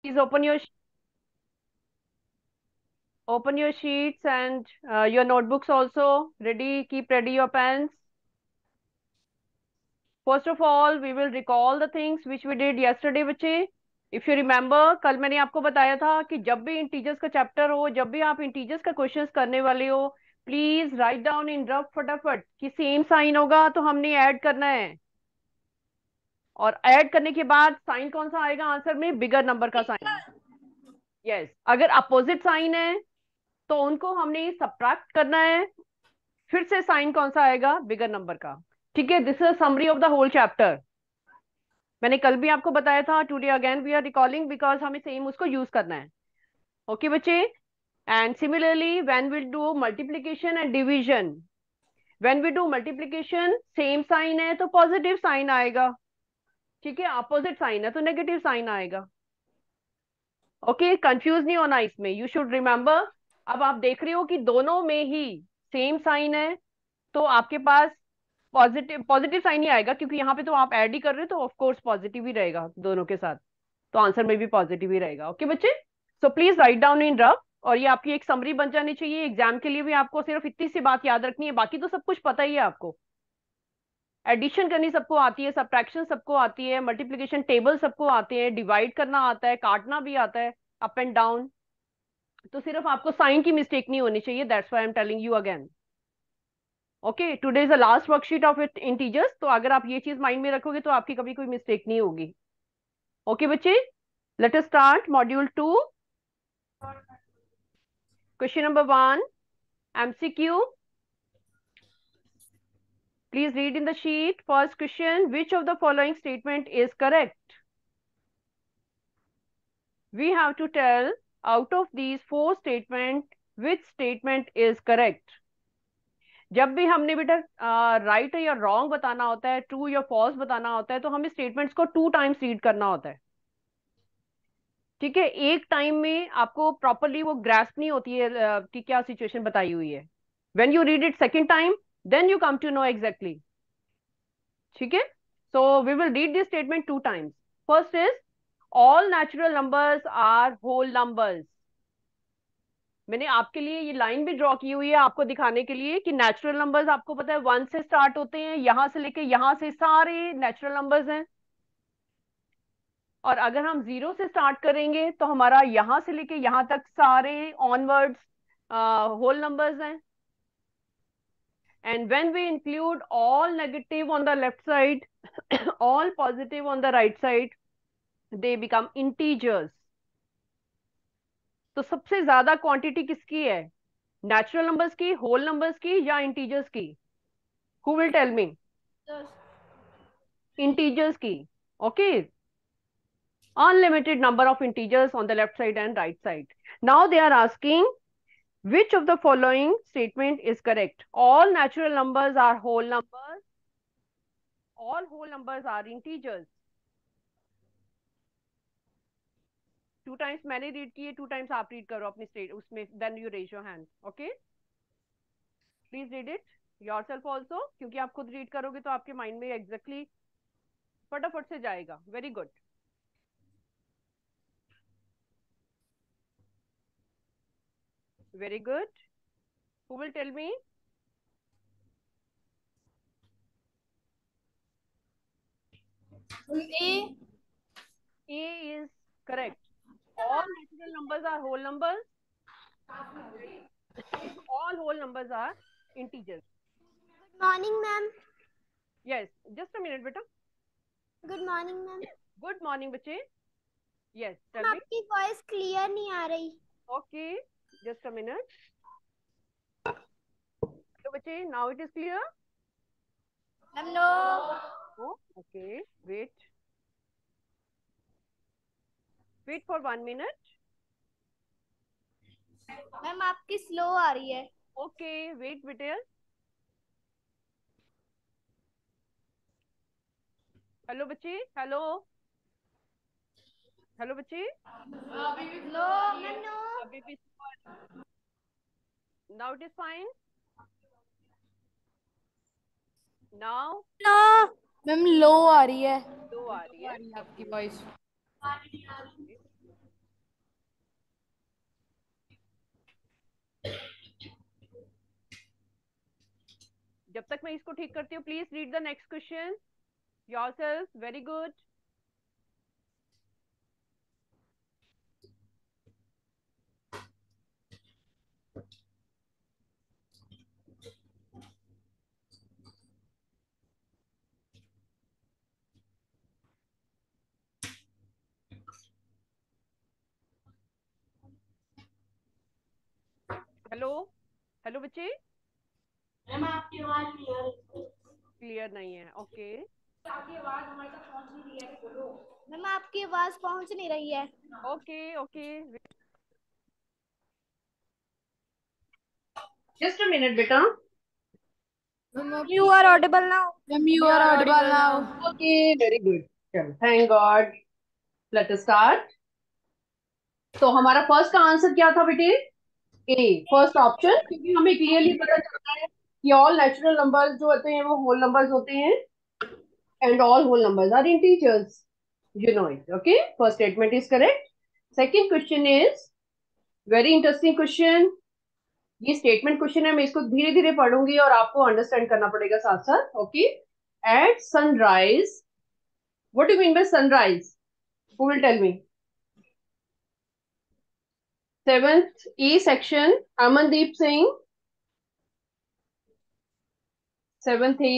Please open your sheets and your notebooks also. Ready? Keep ready your pens. First of all, we will recall the things which we did yesterday, बच्चे. If you remember, कल मैंने आपको बताया था कि जब भी integers का चैप्टर हो, जब भी आप इंटीजर्स का क्वेश्चंस करने वाले हो, please write down in rough फटाफट कि सेम साइन होगा तो हमने ऐड करना है, और ऐड करने के बाद साइन कौन सा आएगा आंसर में? बिगर नंबर का साइन. यस, अगर अपोजिट साइन है तो उनको हमने सब्ट्रैक्ट करना है. फिर से साइन कौन सा आएगा? बिगर नंबर का. ठीक है, this is summary of the whole chapter. मैंने कल भी आपको बताया था. Today again we are recalling because हमें सेम उसको यूज करना है. ओके बच्चे. And similarly when we do multiplication and division, when we do multiplication same sign है तो पॉजिटिव साइन आएगा. ठीक है, अपोजिट साइन है तो नेगेटिव साइन आएगा. ओके, कंफ्यूज नहीं होना इसमें. You should remember. अब आप देख रहे हो कि दोनों में ही सेम साइन है, तो आपके पास पॉजिटिव पॉजिटिव साइन ही आएगा, क्योंकि यहाँ पे तो आप ऐड ही कर रहे हो, तो ऑफ कोर्स पॉजिटिव ही रहेगा दोनों के साथ. तो आंसर में भी पॉजिटिव ही रहेगा. ओके बच्चे. So please write down in rough. और ये आपकी एक समरी बन जानी चाहिए. एग्जाम के लिए भी आपको सिर्फ इतनी सी बात याद रखनी है, बाकी तो सब कुछ पता ही है आपको. एडिशन करनी सबको आती है, सब्ट्रैक्शन सबको आती है, मल्टीप्लीकेशन टेबल सबको आते हैं, डिवाइड करना आता है, काटना भी आता है, अप एंड डाउन. तो सिर्फ आपको साइन की मिस्टेक नहीं होनी चाहिए. That's why I am telling you again. Okay, today is the last worksheet of it integers. तो अगर आप ये चीज माइंड में रखोगे तो आपकी कभी कोई मिस्टेक नहीं होगी. ओके बच्चे, let us start module 2. Question number 1, MCQ. Please read in the sheet. First question, which of the following statement is correct? We have to tell out of these four statement which statement is correct. जब भी हमने बेटा right या wrong बताना होता है, true या false बताना होता है, तो हमें स्टेटमेंट्स को 2 टाइम्स रीड करना होता है. ठीक है, एक टाइम में आपको प्रॉपरली वो ग्रास्प नहीं होती है कि क्या सिचुएशन बताई हुई है. When you read it second time, then you come to know exactly. ठीक है, so we will read this statement 2 times. First is all natural numbers are whole numbers. मैंने आपके लिए ये लाइन भी ड्रॉ की हुई है आपको दिखाने के लिए कि नेचुरल नंबर्स आपको पता है 1 से स्टार्ट होते हैं, यहां से लेके यहां से सारे नेचुरल नंबर्स हैं. और अगर हम 0 से स्टार्ट करेंगे तो हमारा यहां से लेके यहां तक सारे ऑनवर्ड्स होल नंबर्स हैं. And when we include all negative on the left side, all positive on the right side, they become integers. तो सबसे ज्यादा क्वांटिटी किसकी है? नेचुरल नंबर्स की, होल नंबर्स की, या इंटीजर्स की? Who will tell me? Integers की. Okay, unlimited number of integers on the left side and right side. Now they are asking which of the following statement is correct? All natural numbers are whole numbers. All whole numbers are integers. 2 times मैंने read किए, 2 times आप read करो अपनी state उसमें. Then you raise your hand. Okay, please read it yourself also, क्योंकि आप खुद read करोगे तो आपके माइंड में एग्जैक्टली फटाफट से जाएगा. Very good. Very good. Who will tell me? A. A is correct. All natural numbers are whole numbers. All whole numbers are integers. Good morning, ma'am. Yes, just a minute beta. Good morning, ma'am. Good morning बच्चे. Yes, tell ma'am me. आपकी voice clear नहीं आ रही. Okay, just a minute. So बच्चे, now it is clear. Ma'am no. Oh, okay. Wait. Wait for 1 minute. Ma'am आपकी slow आ रही है. Okay, wait बेटे. हेलो बच्चे, हेलो. हेलो बच्चे. No ma'am no. अभी भी. Now it is fine. Now no ma'am low आ रही है. दो आ रही है. आपकी वॉइस. जब तक मैं इसको ठीक करती हूँ, please read the next question yourself. Very good. Hello hello बच्चे. मैम आपकी आवाज क्लियर नहीं है. ओके. आपकी आवाज हमारे तक पहुंच नहीं रही है, बोलो. मैम आपकी आवाज पहुंच नहीं रही है. Okay okay. Just a minute, beta. You are audible now. Ma'am, you are audible now. Okay, very good. चलो, thank God. Let us start. तो हमारा फर्स्ट का आंसर क्या था बेटे? ए, फर्स्ट ऑप्शन, क्योंकि हमें क्लियरली पता चलता है कि ऑल नेचुरल नंबर्स जो होते हैं वो होल नंबर्स होते हैं and all whole numbers are integers. You know it. Okay, first statement is correct. Second question is very interesting question. ये स्टेटमेंट क्वेश्चन है, मैं इसको धीरे धीरे पढ़ूंगी और आपको अंडरस्टैंड करना पड़ेगा साथ साथ. Okay. At sunrise, what do you mean by sunrise? Who will tell me? Seventh E section, Amandeep Singh. Seventh E.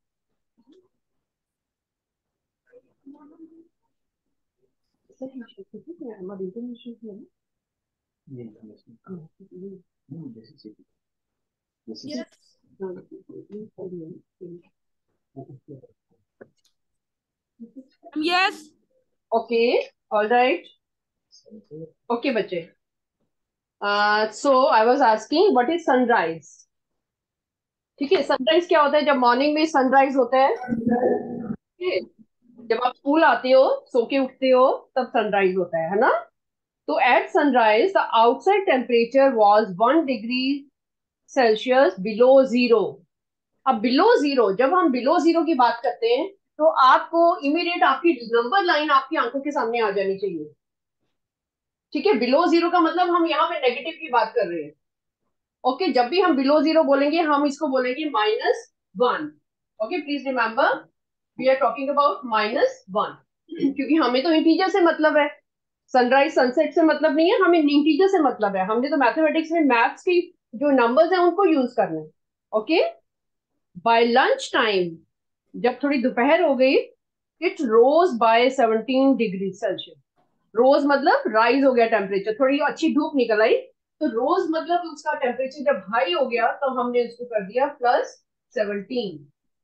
Yes. Okay, all right. Okay बच्चे, so I was asking what is sunrise. ठीक है, sunrise क्या होता है? जब morning में sunrise होता है, ठीक है? जब आप स्कूल आते हो, सो के उठते हो, तब सनराइज होता है ना? तो at sunrise the outside temperature was 1 degree Celsius below zero. अब बिलो जीरो, जब हम बिलो जीरो की बात करते हैं तो आपको इमीडिएट आपकी नंबर लाइन आपकी आंखों के सामने आ जानी चाहिए. ठीक है, बिलो जीरो का मतलब हम यहाँ पे नेगेटिव की बात कर रहे हैं. ओके, जब भी हम बिलो जीरो बोलेंगे हम इसको बोलेंगे -1. Okay, please remember we are talking about -1, क्योंकि हमें तो इंटीजर से मतलब है. सनराइज सनसेट से मतलब नहीं है, हमें इंटीजर से मतलब है. हमने तो मैथमेटिक्स में मैथ्स की जो नंबर्स हैं उनको यूज करना है. ओके. बाय लंच टाइम, जब थोड़ी दोपहर हो गई, it rose by 17 degree Celsius. Rose मतलब राइज हो गया टेम्परेचर, थोड़ी अच्छी धूप निकल आई, तो रोज मतलब उसका टेम्परेचर जब हाई हो गया तो हमने उसको कर दिया +17.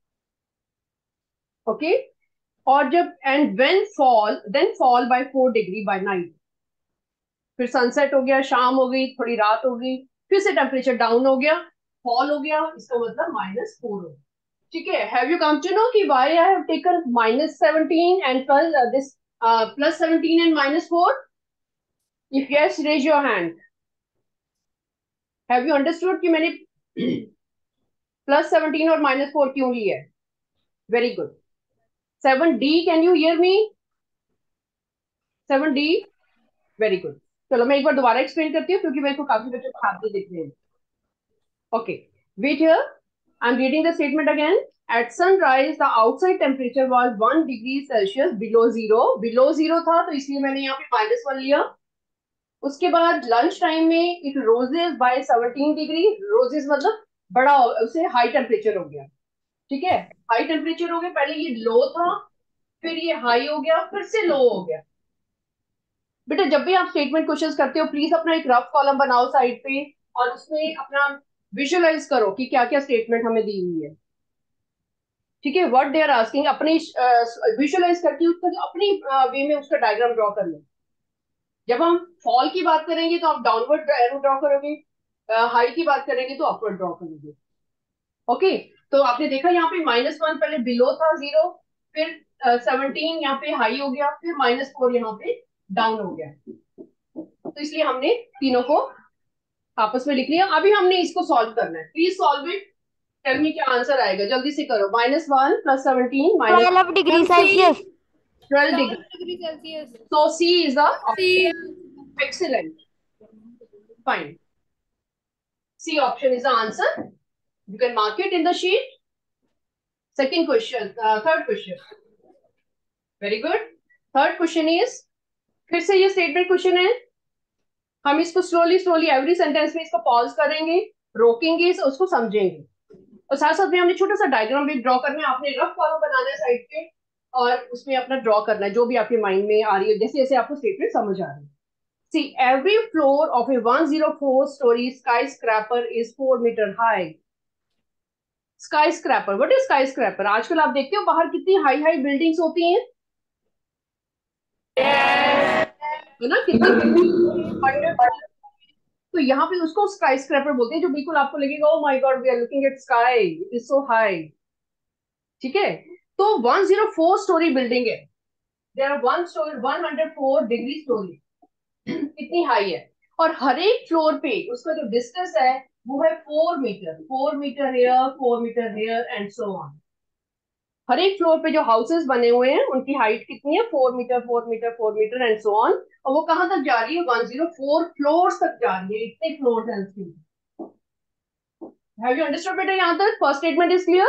ओके. और जब and when fall, then fall by 4 degree by night. फिर सनसेट हो गया, शाम हो गई, थोड़ी रात हो गई, फिर से टेम्परेचर डाउन हो गया, फॉल हो गया, इसका मतलब -4 हो. ठीक है. Have you come to know कि why I have taken -17 and this +17 and -4? If yes, raise your hand. Have you understood कि मैंने +17 और -4 क्यों लिया है? Very good. 7D, can you hear me? 7D. Very good. चलो मैं एक बार दोबारा एक्सप्लेन करती हूँ क्योंकि मेरे को काफी बच्चे खाते दिख रहे हैं. Okay, wait here. I am reading the statement again. At sunrise the outside temperature was 1 degree Celsius below zero. Below zero था तो इसलिए मैंने यहाँ पे -1 लिया. उसके बाद लंच टाइम में it roses by 17 degree. Roses मतलब बड़ा, उसे हाई टेम्परेचर हो गया. ठीक है, हाई टेम्परेचर हो गया. पहले ये लो था, फिर ये हाई हो गया, फिर से लो हो गया. बेटा जब भी आप स्टेटमेंट क्वेश्चंस करते हो प्लीज अपना एक रफ कॉलम बनाओ साइड पे और उसमें अपना विजुअलाइज करो कि क्या क्या स्टेटमेंट हमें दी हुई है. ठीक है, व्हाट दे आर आस्किंग, अपनी विजुअलाइज करके उसका अपनी वे में उसका डायग्राम ड्रॉ कर लो. जब हम फॉल की बात करेंगे तो आप डाउनवर्ड एरो ड्रॉ करोगे, हाई की बात करेंगे तो अपवर्ड ड्रॉ करोगे. ओके. तो आपने देखा यहाँ पे -1 पहले बिलो था जीरो, फिर 17 यहाँ पे हाई हो गया, फिर -4 यहाँ पे डाउन हो गया. तो इसलिए हमने तीनों को आपस में लिख लिया. अभी हमने इसको सॉल्व करना है. Please solve it. Tell me क्या आंसर आएगा, जल्दी से करो. -1 +17 12 degree Celsius. 12 degree. Degree Celsius. So C is the C. option. Excellent. Fine. C option is the answer. You can mark it in the sheet. Second question, third question, very good. Third question is, फिर से ये statement question है, हम इसको slowly slowly every sentence में इसको pause करेंगे, रोकेंगे, उसको समझेंगे, और साथ साथ में हमने छोटा सा डायग्राम भी ड्रॉ करना है, आपने रफ कॉलम बनाना है साइड पे, और उसमें अपना ड्रॉ करना है जो भी आपके माइंड में आ रही है, जैसे जैसे आपको स्टेटमेंट समझ आ रही है। See, every floor of a 104-story skyscraper is 4 meter high. Skyscraper, what is skyscraper? आजकल आप देखते हो बाहर कितनी हाई हाई बिल्डिंग्स होती हैं, है ना, कितनी 100। तो यहाँ पे उसको स्काई स्क्रैपर बोलते हैं, जो बिल्कुल आपको लगेगा oh my god we are looking at sky, it is so high. ठीक है, तो 104 स्टोरी बिल्डिंग है, देयर आर 104 डिग्री स्टोरी, कितनी हाई है, और हर एक फ्लोर पे उसका जो डिस्टेंस है वो है 4 meter, 4 meter here, 4 meter here and so on. हर एक फ्लोर पे जो हाउसेस बने हुए हैं उनकी हाइट कितनी है, 4 meter, 4 meter, 4 meter and so on, और वो कहां तक जा रही है, 104 फ्लोर्स तक जा रही है, इतने फ्लोर्स हैं उसकी। हैव यू अंडरस्टूड बेटा, यहां तक first statement is clear?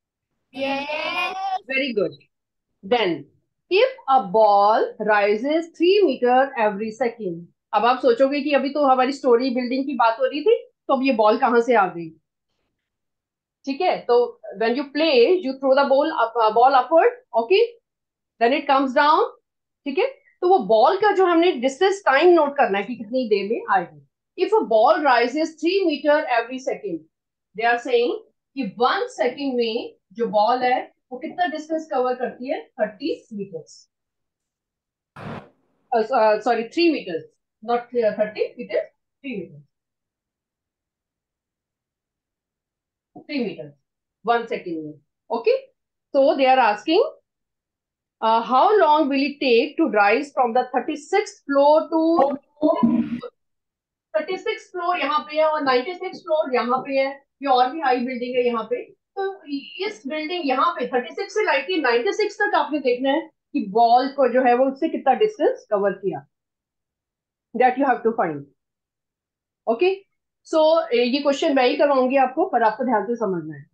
Yes. Very good. Then if a ball rises 3 meter every second, अब आप सोचोगे कि अभी तो हमारी स्टोरी बिल्डिंग की बात हो रही थी, तो अब ये बॉल कहां से आ गई? ठीक है, तो when you play you throw the ball upward, okay, then it comes down. ठीक है, तो वो बॉल का जो हमने डिस्टेंस टाइम नोट करना है कि कितनी देर में आएगी। If a ball rises 3 meter every second, they are saying कि 1 सेकेंड में जो बॉल है वो कितना डिस्टेंस कवर करती है, 30 meters, sorry 3 meters, not 30, it is 3 meters, 3 meters 1 second में। Okay, so they are asking how long will it take to rise from the 36th floor to 36 floor यहाँ पे है और 96 फ्लोर यहाँ पे है, ये और भी हाई बिल्डिंग है यहाँ पे। तो इस बिल्डिंग यहाँ पे 36 से लाइक 96 तक आपने देखना है कि बॉल को जो है वो उससे कितना डिस्टेंस कवर किया, that you have to find. Okay, so ये क्वेश्चन मैं ही करवाऊंगी आपको, पर आपको ध्यान से समझना है।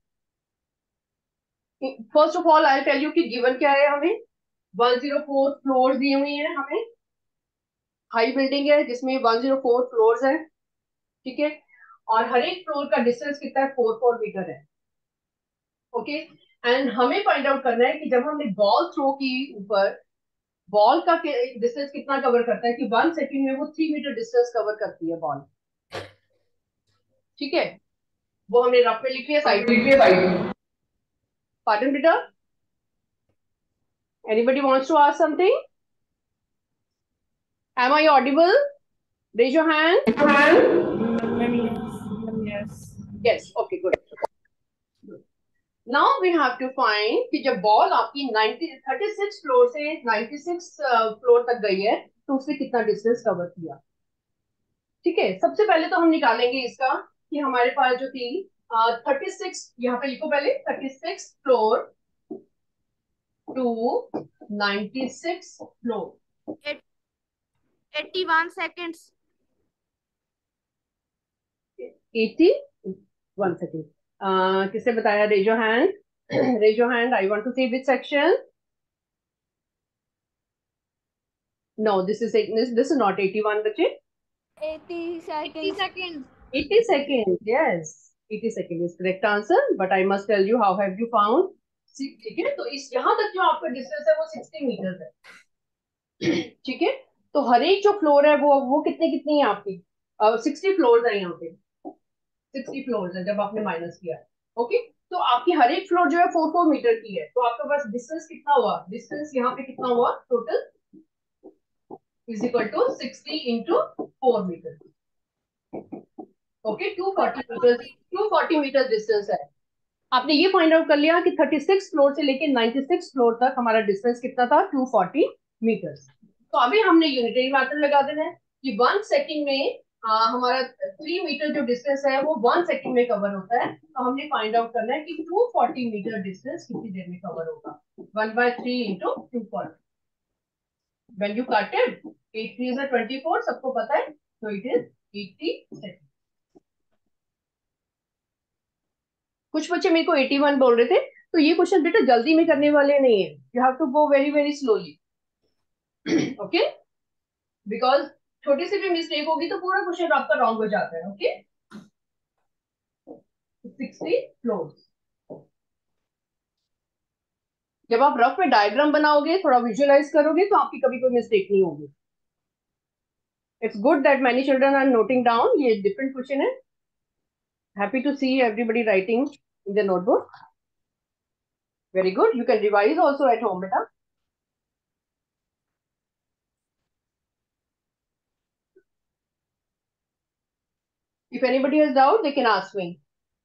First of all I tell you कि गिवन क्या है हमें, 104 फ्लोर दी हुई है हमें, हाई बिल्डिंग है जिसमें 104 फ्लोर्स है। ठीक है, और हर एक फ्लोर का डिस्टेंस कितना है, 4 मीटर है। ओके, एंड हमें फाइंड आउट करना है कि जब हमने बॉल थ्रो की ऊपर, बॉल का डिस्टेंस कितना कवर करता है, कि 1 सेकेंड में वो 3 मीटर डिस्टेंस कवर करती है बॉल। ठीक है, वो हमने रफ पे लिख लिया, साइड पे लिख लिया। पार्टन बेटा, anybody wants to ask something? Am I audible? Raise your hand. Yes. Yes, okay, good. Now we have to find कि जब बॉल आपकी 36 फ्लोर से 96 फ्लोर तक गई है तो उसने कितना डिस्टेंस कवर किया। ठीक है, सबसे पहले तो हम निकालेंगे इसका कि हमारे पास जो थी 36, यहाँ पे लिखो पहले, 36 floor to 96 floor, 81 seconds. 81 second. किसने बताया? Raise your hand, raise your hand, I want to see which section. No, this is not 81 बच्चे, 80 seconds. 80 seconds. 80 seconds, yes. 80 seconds is correct answer, but I must tell you how have you found. ठीक है, तो इस यहाँ तक जो आपका distance है वो 60 मीटर है। ठीक है, तो हर एक जो फ्लोर है वो कितनी कितनी है आपकी, 60 फ्लोर है यहाँ पे, 60 फ्लोर है जब आपने माइनस किया। ओके, तो आपकी हर एक फ्लोर जो है 4 मीटर की है, तो आपके पास डिस्टेंस कितना हुआ, डिस्टेंस यहाँ पे कितना हुआ total, is equal to 60 into 4 meter. Okay, 240 meter distance है। आपने ये फाइंड आउट कर लिया कि 36 फ्लोर से लेके 96 फ्लोर तक हमारा डिस्टेंस कितना था, 240 मीटर। तो अभी हमने यूनिटरी मेथड लगा देना है कि 1 सेकेंड में हमारा 3 मीटर जो डिस्टेंस है वो 1 सेकेंड में कवर होता है, तो हमने फाइंड आउट करना है कि 240 मीटर डिस्टेंस कितनी देर में कवर होगा, 1/3 into 240। when you cut it, 8 3 is 24, सबको पता है, तो इट इज 80 सेकेंड। कुछ बच्चे मेरे को 81 बोल रहे थे, तो ये क्वेश्चन बेटा जल्दी में करने वाले नहीं है, you have to go very very slowly, okay, because छोटी सी भी मिस्टेक होगी तो पूरा क्वेश्चन आपका रॉन्ग हो जाता है, ओके। 60 फ्लोर्स। जब आप रफ में डायग्राम बनाओगे, थोड़ा विजुअलाइज करोगे, तो आपकी कभी कोई मिस्टेक नहीं होगी। It's good that many children are noting down, ये डिफरेंट क्वेश्चन है। Happy to see everybody writing in the notebook, very good, you can revise also at home बेटा। If anybody has doubt, they can ask me.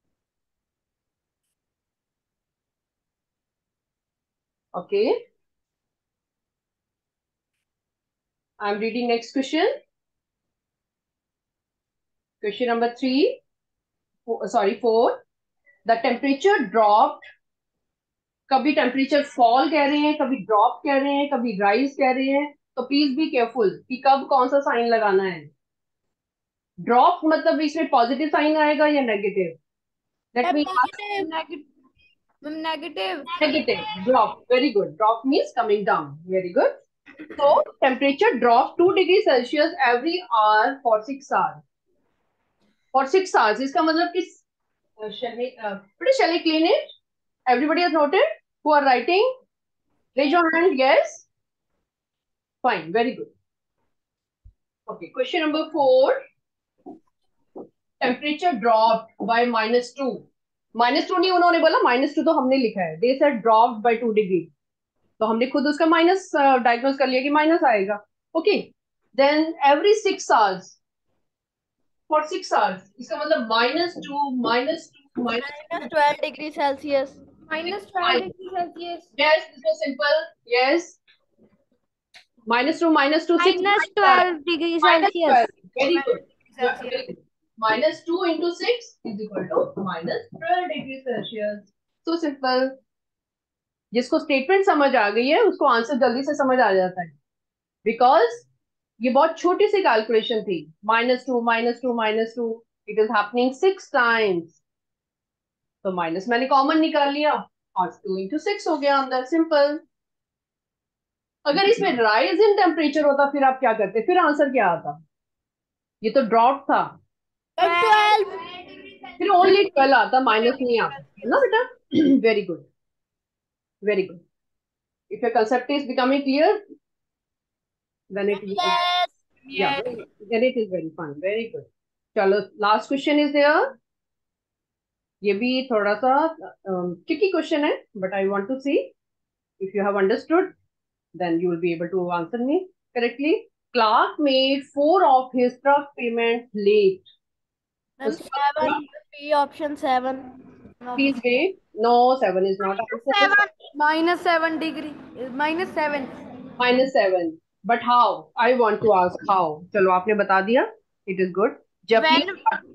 Okay. I'm reading next question. Question number 3. Sorry, 4. The temperature dropped. कभी temperature fall कह रहे हैं, कभी drop कह रहे हैं, कभी राइज कह रहे हैं, तो प्लीज बी केयरफुल कि कब कौन सा साइन लगाना है। ड्रॉप मतलब इसमें पॉजिटिव साइन आएगा या negative? Let me Negative. Negative. Drop, very good, drop means coming down, very good. तो temperature drop 2 degree Celsius every hour for 6 hours. For 6 hours इसका मतलब कि shall I clean it? Everybody has noted? Who are writing? Raise your hand. Yes. Fine. Very good. Okay. Question number 4. Temperature dropped by -2. -2 नहीं उन्होंने बोला, -2 तो हमने लिखा है। They said dropped by 2 degree. तो हमने खुद उसका माइनस डायग्नोज कर लिया कि माइनस आएगा। Okay, then every 6 hours, for 6 hours इसका मतलब -2 -12 degree Celsius. -12 yes, this was simple. Yes, -2 6 -12 degree Celsius. very good, very good. -2 into 6 is equal to -12 degree Celsius. So simple. जिसको स्टेटमेंट समझ आ गई है उसको आंसर जल्दी से समझ आ जाता है, बिकॉज ये बहुत छोटी सी कैलकुलेशन थी। -2 इट इज हैपनिंग 6 टाइम्स, तो माइनस मैंने कॉमन निकाल लिया और 2 into 6 हो गया अंदर, सिंपल। अगर इसमें राइज इन टेम्परेचर होता फिर आप क्या करते, फिर आंसर क्या आता? ये तो ड्रॉप था, 12। फिर ओनली 12 आता, माइनस नहीं आता, है ना बेटा? Very good, very good. If your concept is becoming clear, then it is, yeah, then it is very fine, very good. चलो, लास्ट क्वेश्चन इज देयर। ये भी थोड़ा सा ट्रिकी क्वेश्चन है, but I want to see if you have understood, then you will be able to answer me correctly. Clark made 4 of his truck payments late. Ma'am 7 B option 7। Please wait. No, 7 is not answer. -7 degree. -7. -7. But how? I want to ask how. चलो आपने बता दिया. It is good. Japlin.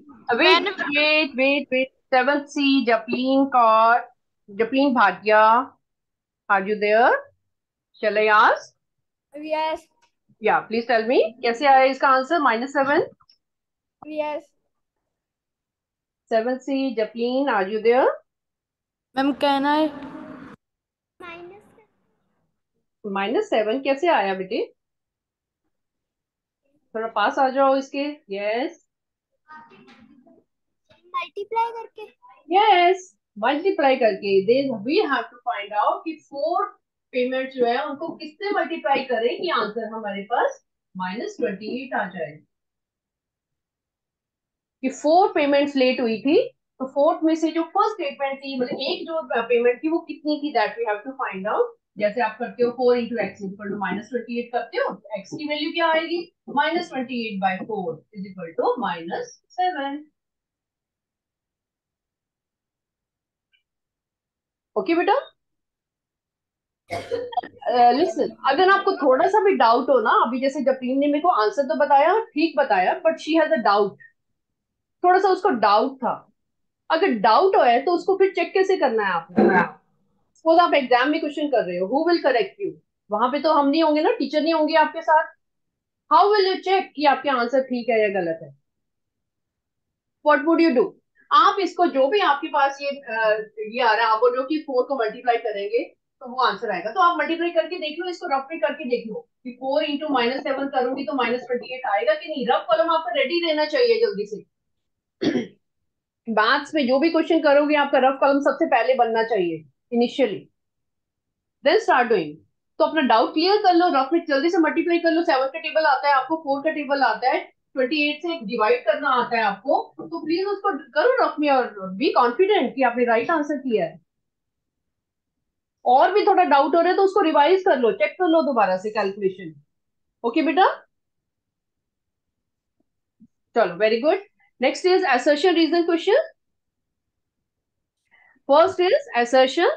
Wait. 7th C. Japlin Bhatia. Are you there? Shall I ask? Yes. Yeah, please tell me. कैसे आया इसका answer? -7. Yes. 7th C. Japlin, are you there? Ma'am कहना है -7 कैसे आया बेटे? थोड़ा पास आ जाओ इसके। यस, मल्टीप्लाई करके। यस, मल्टीप्लाई करके। They we have to find out कि 4 पेमेंट जो है उनको किससे मल्टीप्लाई करें कि आंसर हमारे पास -28 आ जाए। कि 4 पेमेंट्स लेट हुई थी, तो 4th में से जो फर्स्ट स्टेटमेंट थी, मतलब एक जो पेमेंट थी वो कितनी थी, that we have to find out. जैसे आप करते हो 4 into x इक्वल टू -28 करते हो, तो x की वैल्यू क्या आएगी? -28/4 इज इक्वल टू -7। ओके बेटा, लिसन, अगर आपको थोड़ा सा भी डाउट हो ना, अभी जैसे जपीन ने मेरे को आंसर तो बताया, ठीक बताया, but she has a doubt, थोड़ा सा उसको डाउट था। अगर डाउट हो है तो उसको फिर चेक कैसे करना है आपने? सपोज आप एग्जाम में क्वेश्चन कर रहे हो, हु विल करेक्ट यू? वहां पे तो हम नहीं होंगे ना, टीचर नहीं होंगे आपके साथ। हाउ विल यू चेक कि आपके आंसर ठीक है या गलत है? What would you do? आप इसको जो भी आपके पास ये आ रहा है, आप बोल रहे हो कि 4 को मल्टीप्लाई करेंगे तो वो आंसर आएगा, तो आप मल्टीप्लाई करके देख लो, इसको रफ में करके देख लो कि 4 इंटू -7 करूंगी तो -28 आएगा कि नहीं। रफ कॉलम आपका रेडी रहना चाहिए जल्दी से। मैथ्स में जो भी क्वेश्चन करोगे आपका रफ कॉलम सबसे पहले बनना चाहिए इनिशियली, देन स्टार्ट डूइंग। तो अपना डाउट क्लियर कर लो, रफ में जल्दी से मल्टीप्लाई कर लो। 7 का टेबल आता है आपको, 4 का टेबल आता है, 28 से डिवाइड करना आता है आपको, तो प्लीज उसको करो रफ में और बी कॉन्फिडेंट कि आपने राइट आंसर किया है। और भी थोड़ा डाउट हो रहा है तो उसको रिवाइज कर लो, चेक कर लो दोबारा से कैलकुलेशन। ओके बेटा, चलो very good. Next is assertion reason question. First is assertion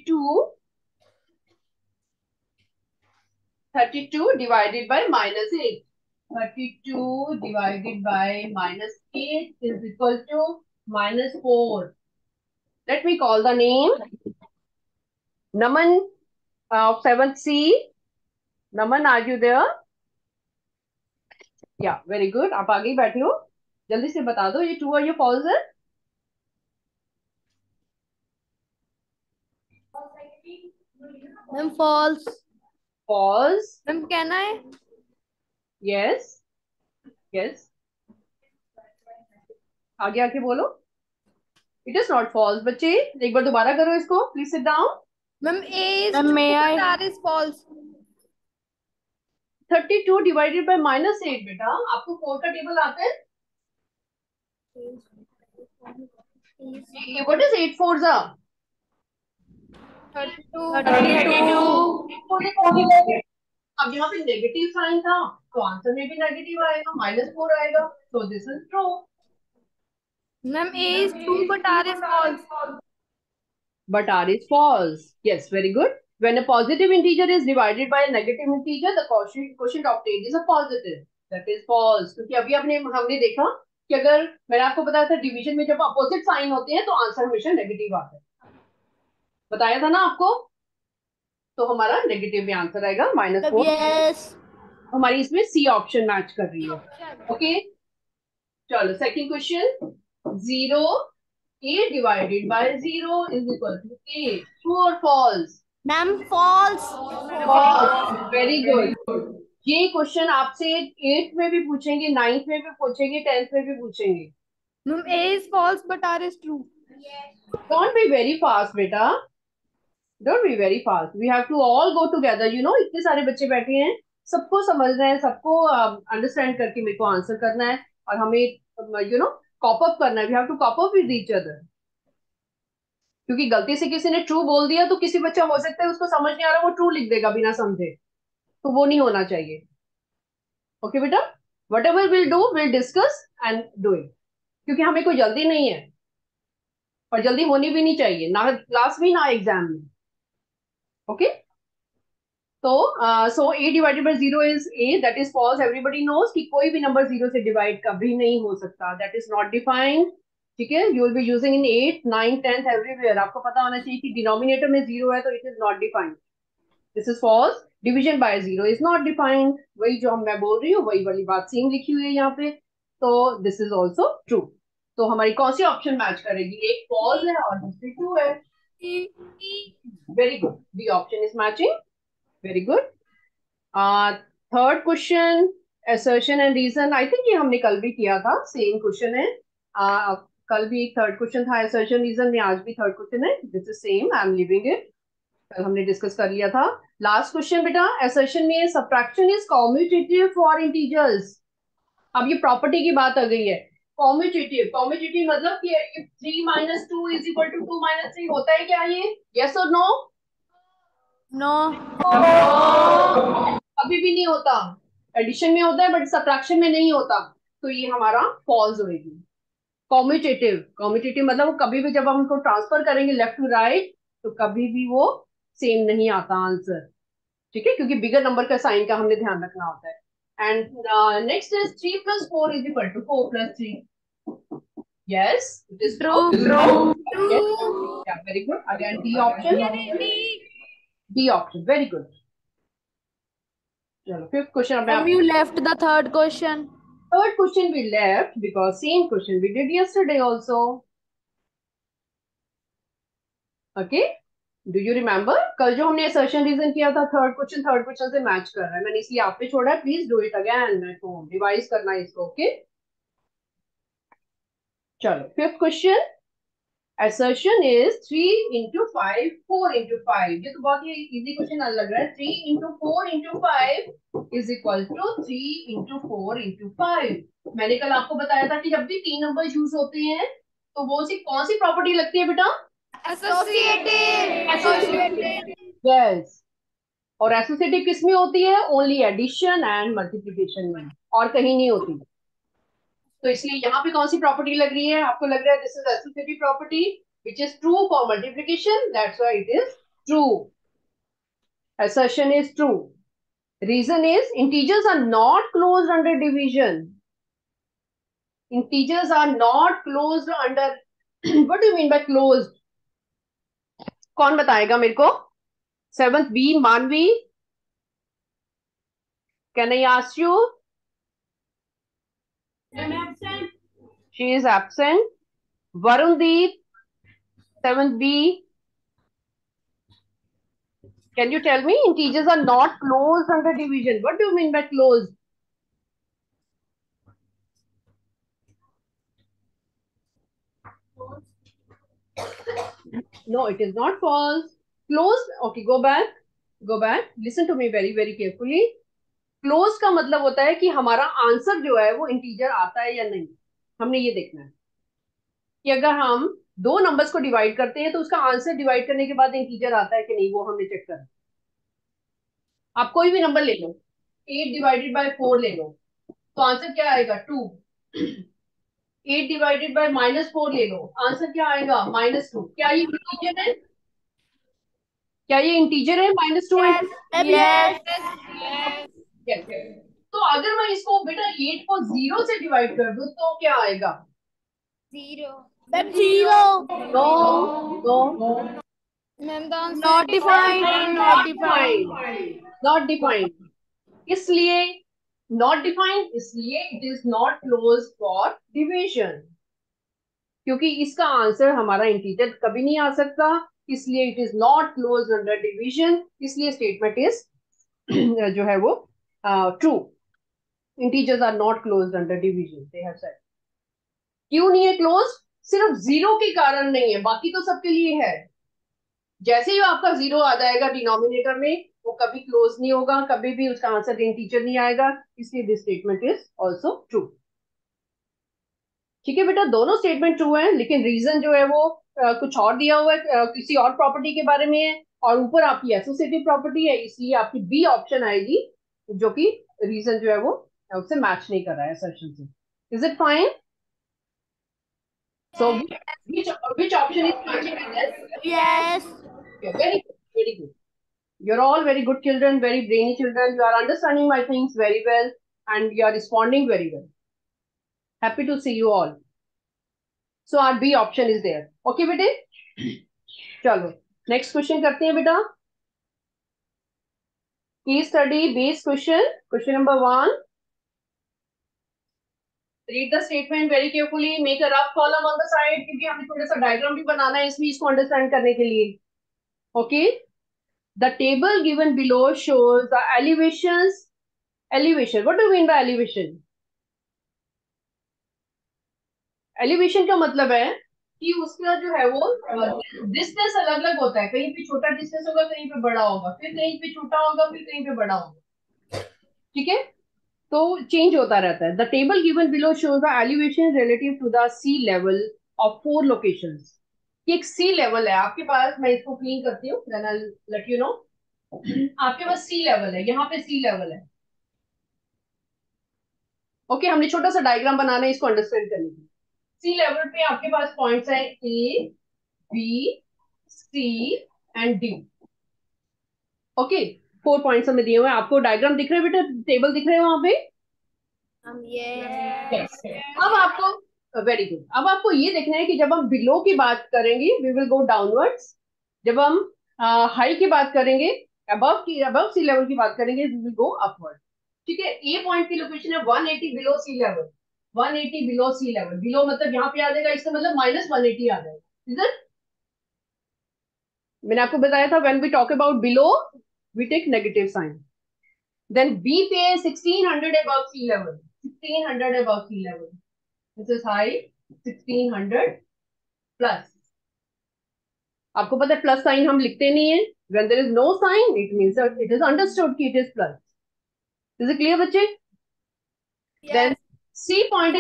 32 divided by -8. 32 divided by -8 is equal to -4. Let me call the name. Naman of 7th C. Naman, are you there? Yeah, very good. आप आगे ही बैठे हो, जल्दी से बता दो ये true और ये फॉल्स है। Ma'am false. फॉल्स। मैम कहना है यस यस, आगे आके बोलो। इट इज नॉट फॉल्स बच्चे, एक बार दोबारा करो इसको, please sit down. Ma'am A is ma'am, may I? R is false. 32 divided by -8 बेटा, आपको 4 का टेबल आता है। व्हाट इज 8 4 जा? 32। अब यहाँ पे नेगेटिव साइन था तो आंसर में भी नेगेटिव आएगा, -4 आएगा, तो this is true. Ma'am A is true but R is false. But R is false. Yes, very good. When a positive integer is divided by a negative integer, the quotient obtained is a positive. That is false. क्योंकि अभी हमने देखा कि अगर मैंने आपको बताया था डिवीजन में जब अपोजिट साइन होते हैं तो आंसर हमेशा नेगेटिव आता है, बताया था ना आपको। तो हमारा नेगेटिव में आंसर आएगा -4। यस। हमारी इसमें सी ऑप्शन मैच कर रही है। ओके, चलो second question. 0 a divided by 0 is equal to a. True or false? Ma'am false. Very good. ये क्वेश्चन आपसे 8th में भी पूछेंगे, 9th में भी पूछेंगे, 10th में भी पूछेंगे। Ma'am A is false but R is true. Don't be very fast बेटा, don't be very fast, we have to all go together. इतने सारे बच्चे बैठे हैं, सबको समझना है, सबको अंडरस्टैंड करके मेरे को आंसर करना है, और हमें कॉप अप करना है। We have to cope up with each other. क्योंकि गलती से किसी ने ट्रू बोल दिया तो किसी बच्चा हो सकता है उसको समझ नहीं आ रहा, वो ट्रू लिख देगा बिना समझे, तो वो नहीं होना चाहिए। ओके बेटा, whatever will do will discuss and do it, क्योंकि हमें कोई जल्दी नहीं है और जल्दी होनी भी नहीं चाहिए, ना क्लास में ना एग्जाम में। ओके, तो so a divided by 0 is a, that is false. Everybody knows कि कोई भी नंबर 0 से डिवाइड कभी नहीं हो सकता, दैट इज नॉट डिफाइंड। ठीक है, you will be using in 8th 9th 10th everywhere. आपको पता होना चाहिए कि डिनोमिनेटर में 0 है तो it is not defined, this is false. Division by 0 is not defined, वही जो मैं बोल रही हूँ वही वाली बात सेम लिखी हुई है यहाँ पे, तो दिस इज ऑल्सो ट्रू। तो हमारी कौन सी ऑप्शन मैच करेगी? एक फॉल्स है और दूसरी ट्रू है। Very good, the option is matching, very good. Third question, assertion and reason. I think ये हमने कल भी किया था, सेम क्वेश्चन है। कल भी एक थर्ड क्वेश्चन था assertion रीजन में, आज भी थर्ड क्वेश्चन है, this is same, I am leaving it. कल हमने डिस्कस कर लिया था। लास्ट क्वेश्चन बेटा, assertion में subtraction is commutative for integers। अब ये प्रॉपर्टी की बात आ गई है। कॉम्यूटेटिव, कॉम्यूटेटिव मतलब कि 3 - 2 = 2 - 3 होता है क्या ये? यस और नो? नो। अभी भी नहीं होता, एडिशन में होता है बट सब्ट्रैक्शन में नहीं होता, तो ये हमारा फॉल्स होएगी। कॉम्यूटेटिव, कॉम्यूटेटिव मतलब वो कभी भी जब हम उनको ट्रांसफर करेंगे लेफ्ट टू राइट तो कभी भी वो सेम नहीं आता आंसर। ठीक है, क्योंकि बिगर नंबर का साइन का हमने ध्यान रखना होता है। And next is 3 + 4 = 4 + 3। Yes, it is true. Yes. Yeah, very good. Again, D option. D option. Very good. चलो फिफ्थ क्वेश्चन अब Ma'am, you left the third question. third question we left because same question we did yesterday also. ओके, do you remember कल जो हमने assertion reason किया था, third question से match कर रहा है, मैंने इसलिए आप पे छोड़ा है, प्लीज डू इट अगेन, मेरे को रिवाइज करना है इसको। ओके चलो, fifth question, assertion is 3 into 5 4 into 5। ये तो बहुत ही इजी क्वेश्चन लग रहा है। 3 into 4 into 5 is equal to 3 into 4 into 5। मैंने कल आपको बताया था कि जब भी तीन नंबर यूज होते हैं तो वो सी कौन सी प्रॉपर्टी लगती है बेटा? एसोसिएटिव। यस, और एसोसिएटिव किस में होती है? ओनली एडिशन एंड मल्टीप्लीकेशन में, और कहीं नहीं होती। तो इसलिए यहाँ पे कौन सी प्रॉपर्टी लग रही है? आपको लग रहा है this is associative property which is true for multiplication, that's why it is true, assertion is true। reason is integers are not closed under division, integers are not closed under what do you mean by closed? कौन बताएगा मेरे को? Seventh B Manvi, can I ask you? she is absent। varundeep, seventh b, can you tell me integers are not closed under division? What do you mean by closed? No, it is not false। Closed, okay, go back, listen to me very carefully। Close का मतलब होता है कि हमारा answer जो है वो integer आता है या नहीं। हमने ये देखना है कि अगर हम दो नंबर्स को डिवाइड करते हैं तो उसका आंसर डिवाइड करने के बाद इंटीजर आता है कि नहीं, वो हमने चेक करना। आप कोई भी नंबर ले लो, 8 / 4 ले लो, तो आंसर क्या आएगा? 2। 8 / -4 ले लो, आंसर क्या आएगा? -2। क्या ये इंटीजर है? क्या ये इंटीजर है? -2 यस। yes। तो अगर मैं इसको बेटा 8 को 0 से डिवाइड कर दूं तो क्या आएगा? Ma'am zero. No no, ma'am the Not defined. Not defined. Not defined. इसलिए नॉट डिफाइंड, इसलिए it is not close for division, क्योंकि इसका आंसर हमारा इंटीजर कभी नहीं आ सकता, इसलिए it is not close under division, इसलिए स्टेटमेंट इज जो है वो true. Integers are not close under division, they have said. क्यों नहीं है क्लोज? सिर्फ जीरो के कारण नहीं है, बाकी तो सबके लिए है। जैसे ही आपका जीरो आ जाएगा डिनोमिनेटर में, वो कभी क्लोज नहीं होगा, कभी भी उसका आंसर इंटीजर नहीं आएगा, इसलिए this statement is also true. ठीक है बेटा, दोनों स्टेटमेंट ट्रू है, लेकिन रीजन जो है वो कुछ और दिया हुआ है, किसी और प्रॉपर्टी के बारे में है, और ऊपर आपकी एसोसिएटिव प्रॉपर्टी है, इसलिए आपकी बी ऑप्शन आएगी, जो कि रीजन जो है वो उससे मैच नहीं कर रहा है असर्शन से। Is it fine? So which option is matching with this? Yes. Okay, very good. You're all very good children, very brainy children. You are understanding my things very well, and you are responding very well. Happy to see you all. So our B option is there. Okay, बेटे? चलो next question करते हैं बेटा। Case study based question. Question number 1. Read the statement very carefully. Make a rough column on the side, क्योंकि हमें थोड़ा सा diagram भी बनाना है इसमें, इसको अंडरस्टैंड करने के लिए। Okay. The table given below shows the elevations. Elevation. What do you mean by elevation? Elevation का मतलब है कि उसका जो है वो डिस्टेंस अलग अलग होता है, कहीं पे छोटा डिस्टेंस होगा, कहीं पे बड़ा होगा, फिर कहीं पे छोटा होगा, फिर कहीं पे बड़ा होगा। ठीक है, तो चेंज होता रहता है। The table given below shows the elevation relative to the sea level of 4 locations. ये एक सी लेवल है आपके पास, मैं इसको क्लीन करती हूँ, then I will let you know. आपके पास सी लेवल है, यहाँ पे सी लेवल है। ओके, हमने छोटा सा डायग्राम बनाना है इसको अंडरस्टैंड करने के लिए। सी लेवल पे आपके पास पॉइंट्स है A, B, C and D. Okay, 4 points हमें दिए हुए हैं। आपको डायग्राम दिख रहे हैं बेटा? टेबल दिख रहे हैं वहां पे? Yes। अब आपको वेरी गुड, अब आपको ये देखना है कि जब हम बिलो की बात करेंगे वी विल गो डाउनवर्ड्स, जब हम हाई की बात करेंगे, अबव सी लेवल की बात करेंगे वी विल गो अपवर्ड। ठीक है, ए पॉइंट की लोकेशन है 180 below sea level. 180 below sea level, below मतलब यहाँ पे आ जाएगा, इसका मतलब -180 आ जाएगा। इधर मैंने आपको बताया था when we talk about below we take negative sign. Then B पे 1600 above sea level. 1600 above sea level. This is high. 1600 plus. आपको पता है प्लस साइन हम लिखते नहीं है. When there is no sign, it means that it is understood कि it is plus. Is it clear, बच्चे? Yes. Then C point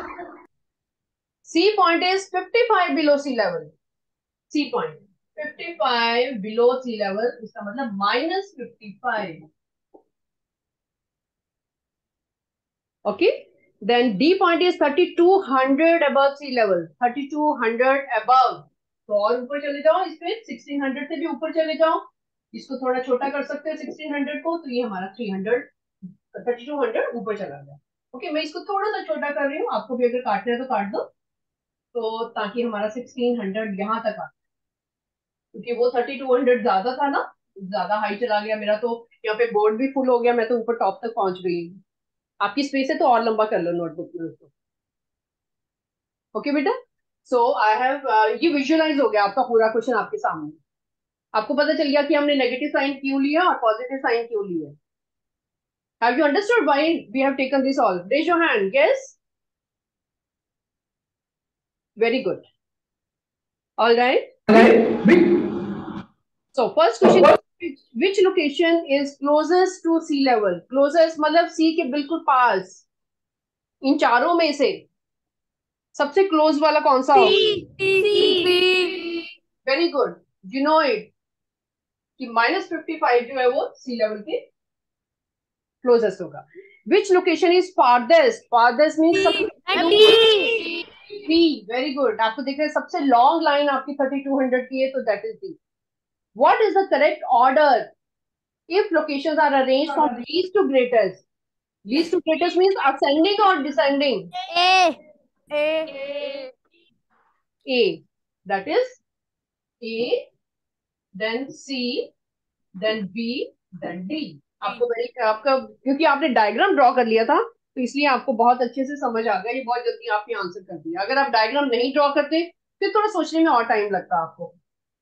is 55 below sea level. C point 55 below sea level. इसका मतलब -55. Okay. Then D point is 3200 above sea level. 3200 above. तो और ऊपर चले जाओ इस पे 1600 से भी ऊपर चले जाओ. इसको थोड़ा छोटा कर सकते हैं 1600 को. तो ये हमारा 300 3200 ऊपर चला गया. ओके, मैं इसको थोड़ा सा छोटा कर रही हूँ. आपको भी अगर काटना है तो काट दो. तो ताकि हमारा 1600 यहाँ तक आ, क्योंकि वो 3200 ज्यादा था ना, ज्यादा हाई चला गया मेरा. तो यहाँ पे बोर्ड भी फुल हो गया. मैं तो ऊपर टॉप तक पहुंच गई हूँ. आपकी स्पेस है तो और लंबा कर लो नोटबुक में उसको. ओके बेटा. सो आई हैव ये विजुअलाइज हो गया आपका पूरा क्वेश्चन आपके सामने. आपको पता चल गया कि हमने नेगेटिव साइन क्यों लिया और पॉजिटिव साइन क्यों लिया. Have you understood why we have taken this all? Raise your hand. Yes, very good. All right. So first question, which location is closest to sea level? Closest मतलब sea के बिल्कुल पास. इन चारों में से सबसे close वाला कौन सा होगा? Very good, you know it कि -55 जो है वो सी लेवल के क्लोजेस्ट होगा. Which location is farthest? Farthest means D. Very good. आपको देख रहे हैं सबसे लॉन्ग लाइन आपकी 3200 की है, तो that is D. What is the correct order if locations are arranged from least to greatest? Least to greatest means ascending or descending? A. That is A, then C, then B, then D. आपका क्योंकि आपने diagram draw कर लिया था तो इसलिए आपको बहुत अच्छे से समझ आ गया. ये बहुत जल्दी आपने आंसर कर दिया. अगर आप डायग्राम नहीं ड्रॉ करते फिर थोड़ा सोचने में और टाइम लगता आपको.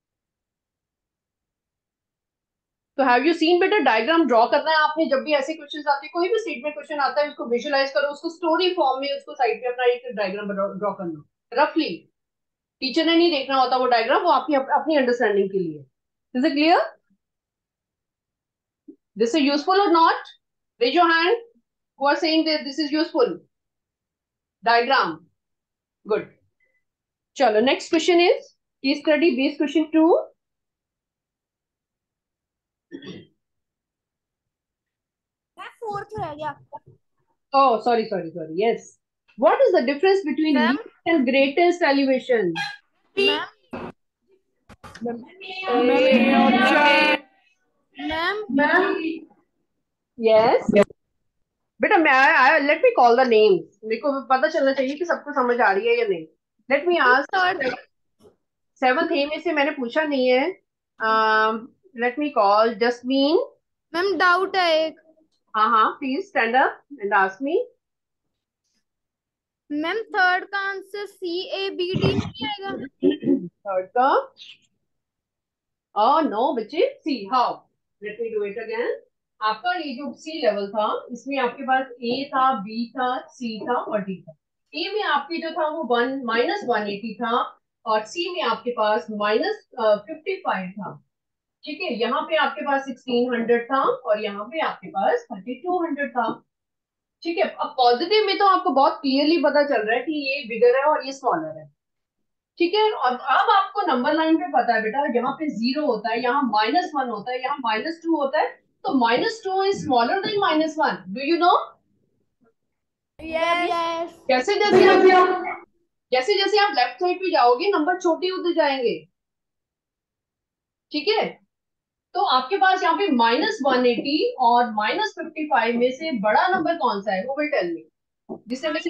तो हैव यू सीन बेटा, डायग्राम ड्रॉ करना है आपने. जब भी ऐसे क्वेश्चन आते हैं, कोई भी स्टेटमेंट क्वेश्चन आता है, उसको विजुअलाइज करो, उसको स्टोरी फॉर्म में उसको साइड पे अपना एक डायग्राम ड्रॉ करना रफली. टीचर ने नहीं देखना होता वो डायग्राम, वो आपकी अपनी अंडरस्टैंडिंग के लिए. Is it clear? This is useful और not? Raise your hand who are saying that this is useful. Diagram. Good. चलो next question is case study based question 2. Fourth रह गया. Oh, sorry. Yes. What is the difference between least and greatest elevation? Yes. बेटा मैं let me call the names. मेरे को पता चलना चाहिए कि सबको समझ आ रही है या नहीं. Let me ask. 7th A में से मैंने पूछा नहीं है. Let me call Jasmine. Ma'am doubt है एक. हाँ, please stand up and ask me. Ma'am third का आंसर CABD नहीं आएगा? थर्ड का नो बच्चे. See how. Let me do it again. आपका ये जो सी लेवल था इसमें आपके पास A था, B था, C था और D था. A में आपके जो था वो -180 था और C में आपके पास -55 था. ठीक है, यहाँ पे आपके पास 1600 था और यहाँ पे आपके पास 3200 था. ठीक है, अब पॉजिटिव में तो आपको बहुत क्लियरली पता चल रहा है कि ये बिगर है और ये स्मॉलर है. ठीक है, और अब आपको नंबर लाइन पे पता है बेटा, यहाँ पे 0 होता है, यहाँ -1 होता है, यहाँ -2 होता है. तो -2 is smaller than -1. Do you know? Yes. जैसे जैसे आप लेफ्ट साइड पे जाओगे नंबर छोटे होते जाएंगे. ठीक है, तो आपके पास यहाँ पे -180 और -55 में से बड़ा नंबर कौन सा है? वो विल टेल मी. जिससे मैं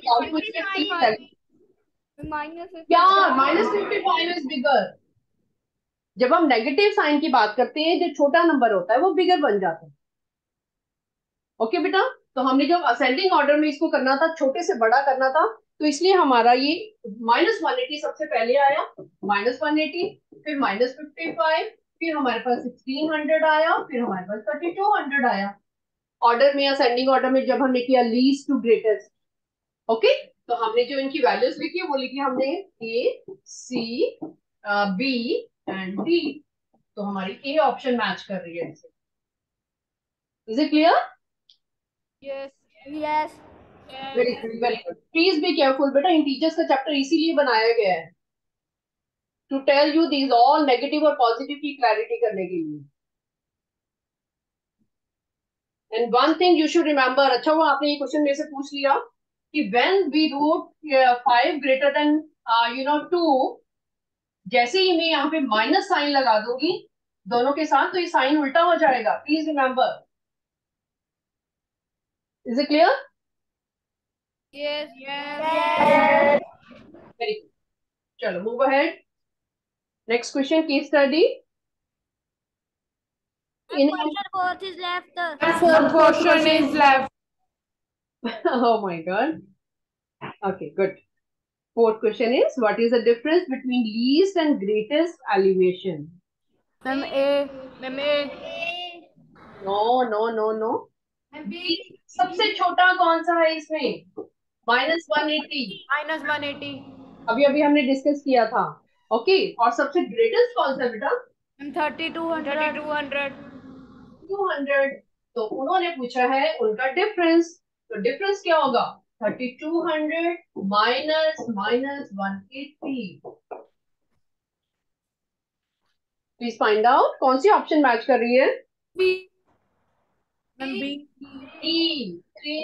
क्या -55 इज बिगर. जब हम नेगेटिव साइन की बात करते हैं, जो छोटा नंबर होता है वो बिगर बन जाता है. ओके बेटा, तो हमने जब असेंडिंग ऑर्डर में इसको करना था, छोटे से बड़ा करना था, तो इसलिए हमारा ये -180 सबसे पहले आया. -180 फिर -55 फिर हमारे पास 1600 आया, फिर हमारे पास 3200 आया। ऑर्डर में, असेंडिंग ऑर्डर में जब हमने किया लीस्ट टू ग्रेटेस्ट। ओके, तो हमने जो इनकी वैल्यूज लिखी वो लिखी हमने A, C, B and D. तो हमारी ए ऑप्शन मैच कर रही है इसे। Is it clear? Yes yes very good, very good. Please be careful बेटा, इंटीजर्स का चैप्टर इसीलिए बनाया गया है, to tell you these all negative और पॉजिटिव की क्लैरिटी करने के लिए। And one thing you should remember, अच्छा हुआ आपने ये क्वेश्चन मेरे से पूछ लिया कि when we root 5 greater than 2, जैसे ही मैं यहाँ पे माइनस साइन लगा दूंगी दोनों के साथ, तो ये साइन उल्टा हो जाएगा। Please remember. Is it clear? Yes very good. चलो move ahead. Next question, case study. In question fourth is left Fourth question is left. oh my god. Okay, good. Fourth question is, what is the difference between least and greatest elevation? Ma'am A. Ma'am A. No, no, no, no. सबसे छोटा कौन सा है इसमें? -180। -180. अभी अभी हमने discuss किया था। ओके, और सबसे ग्रेटेस्ट कौन सा बेटा? Ma'am 3200. 200। तो उन्होंने पूछा है उनका डिफरेंस, तो डिफरेंस क्या होगा? 3200 माइनस -180। प्लीज फाइंड आउट कौन सी ऑप्शन मैच कर रही है। B. Ma'am B. E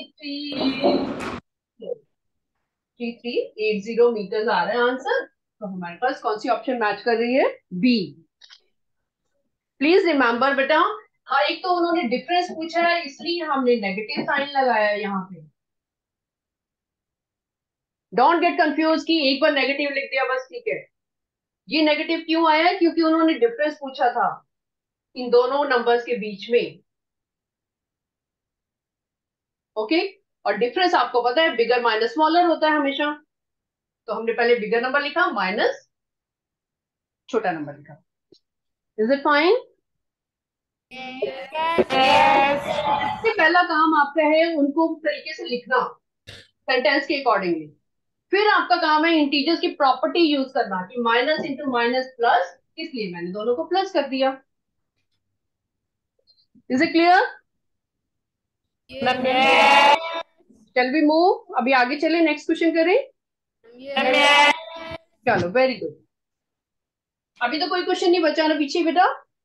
3380 metre आ रहा है आंसर। तो हमारे पास कौन सी ऑप्शन मैच कर रही है? बी। प्लीज रिमेंबर बेटा, हाँ, एक तो उन्होंने डिफरेंस पूछा है इसलिए हमने नेगेटिव साइन लगाया है यहाँ पे। डोंट गेट कंफ्यूज कि एक बार नेगेटिव लिख दिया बस ठीक है। ये नेगेटिव क्यों आया है? क्योंकि उन्होंने डिफरेंस पूछा था इन दोनों नंबर्स के बीच में। ओके, और डिफरेंस आपको पता है बिगर माइनस स्मॉलर होता है हमेशा। तो हमने पहले बिगर नंबर लिखा माइनस छोटा नंबर लिखा। Is it fine? सबसे पहला काम आपका है उनको तरीके से लिखना सेंटेंस के अकॉर्डिंगली। फिर आपका काम है इंटीजर्स की प्रॉपर्टी यूज करना कि माइनस इंटू माइनस प्लस, इसलिए मैंने दोनों को प्लस कर दिया। Is it clear? चल वी मूव, अभी आगे चले, नेक्स्ट क्वेश्चन करें। चलो वेरी गुड। अभी तो कोई क्वेश्चन नहीं बचा ना पीछे बेटा?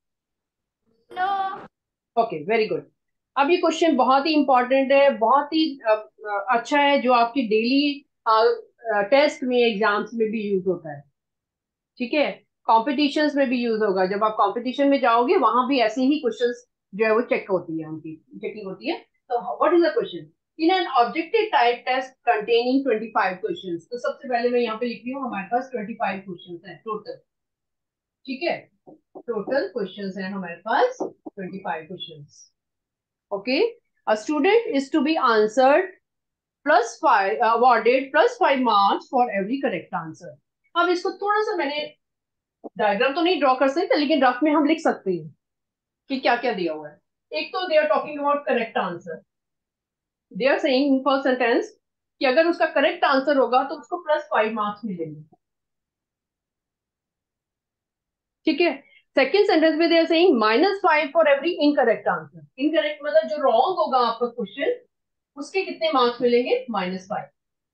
Okay very good. अब ये क्वेश्चन बहुत ही इंपॉर्टेंट है, बहुत ही अच्छा है, जो आपकी डेली टेस्ट में एग्जाम्स में भी यूज होता है। ठीक है, कॉम्पिटिशन्स में भी यूज होगा। जब आप कॉम्पिटिशन में जाओगे वहां भी ऐसे ही क्वेश्चंस जो है वो चेक होती है, उनकी चेकिंग होती है। तो what is the question in an objective type test containing 25 questions? तो सबसे पहले मैं यहाँ पे लिख रही हूँ हमारे पास 25 क्वेश्चंस हैं टोटल। ठीक है, टोटल क्वेश्चंस हैं हमारे पास 25 questions. Okay, a student is to be answered +5 awarded +5 marks for every correct answer। अब इसको थोड़ा सा मैंने डायग्राम तो नहीं ड्रॉ कर सकते, लेकिन रफ में हम लिख सकते हैं कि क्या क्या दिया हुआ है। एक तो they are talking about correct answer. They are saying in first sentence कि अगर उसका करेक्ट आंसर होगा तो उसको +5 मार्क्स मिलेंगे। ठीक है, सेकेंड सेंटेंस में they are saying -5 for every incorrect answer. Incorrect मतलब जो रॉन्ग होगा आपका क्वेश्चन, उसके कितने मार्क्स मिलेंगे? -5।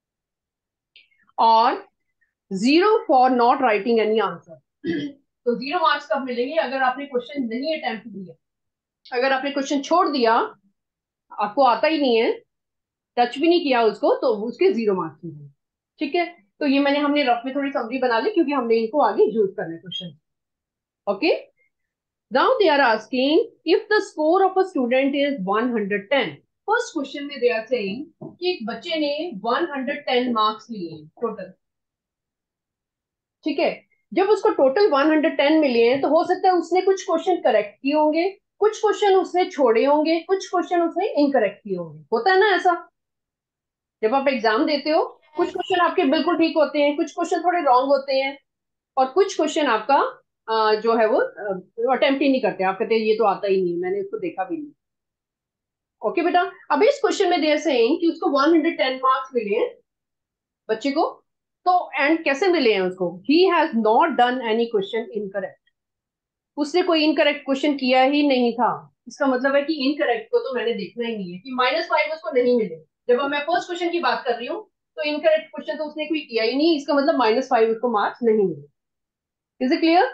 और 0 for not writing any answer. तो 0 मार्क्स कब मिलेंगे? अगर आपने क्वेश्चन नहीं अटेम्प्ट किया, अगर आपने क्वेश्चन छोड़ दिया, आपको आता ही नहीं है, टच भी नहीं किया उसको, तो उसके 0 मार्क्स मिलेंगे। ठीक है, तो ये हमने रफ में थोड़ी समरी बना ली क्योंकि हमने इनको आगे यूज करना है question. Okay, now they are asking if the score of a student is 110। First question में दे आर सेइंग कि एक बच्चे ने 110 मार्क्स लिए टोटल। ठीक है, जब उसको टोटल 110 मिले हैं तो हो सकता है उसने कुछ क्वेश्चन करेक्ट किए होंगे, कुछ क्वेश्चन उसने छोड़े होंगे, कुछ क्वेश्चन उसने इनकरेक्ट किए होंगे। होता है ना ऐसा? जब आप एग्जाम देते हो कुछ क्वेश्चन आपके बिल्कुल ठीक होते हैं, कुछ क्वेश्चन थोड़े रॉन्ग होते हैं, और कुछ क्वेश्चन आपका जो है वो अटेम्प्ट ही नहीं करते, आप कहते हैं ये तो आता ही नहीं, मैंने इसको देखा भी नहीं। ओके बेटा, अब इस क्वेश्चन में देर सेइंग कि उसको 110 मार्क्स मिले हैं बच्चे को, तो एंड कैसे मिले हैं उसको, he has not done any question incorrect, उसने कोई इनकरेक्ट क्वेश्चन किया ही नहीं था। इसका मतलब है कि इनकरेक्ट को तो मैंने देखना ही नहीं है, कि -5 उसको नहीं मिले। जब मैं फर्स्ट क्वेश्चन की बात कर रही हूँ तो इनकरेक्ट क्वेश्चन तो उसने कोई किया ही नहीं, इसका मतलब -5 उसको मार्क्स नहीं मिले। Is it clear?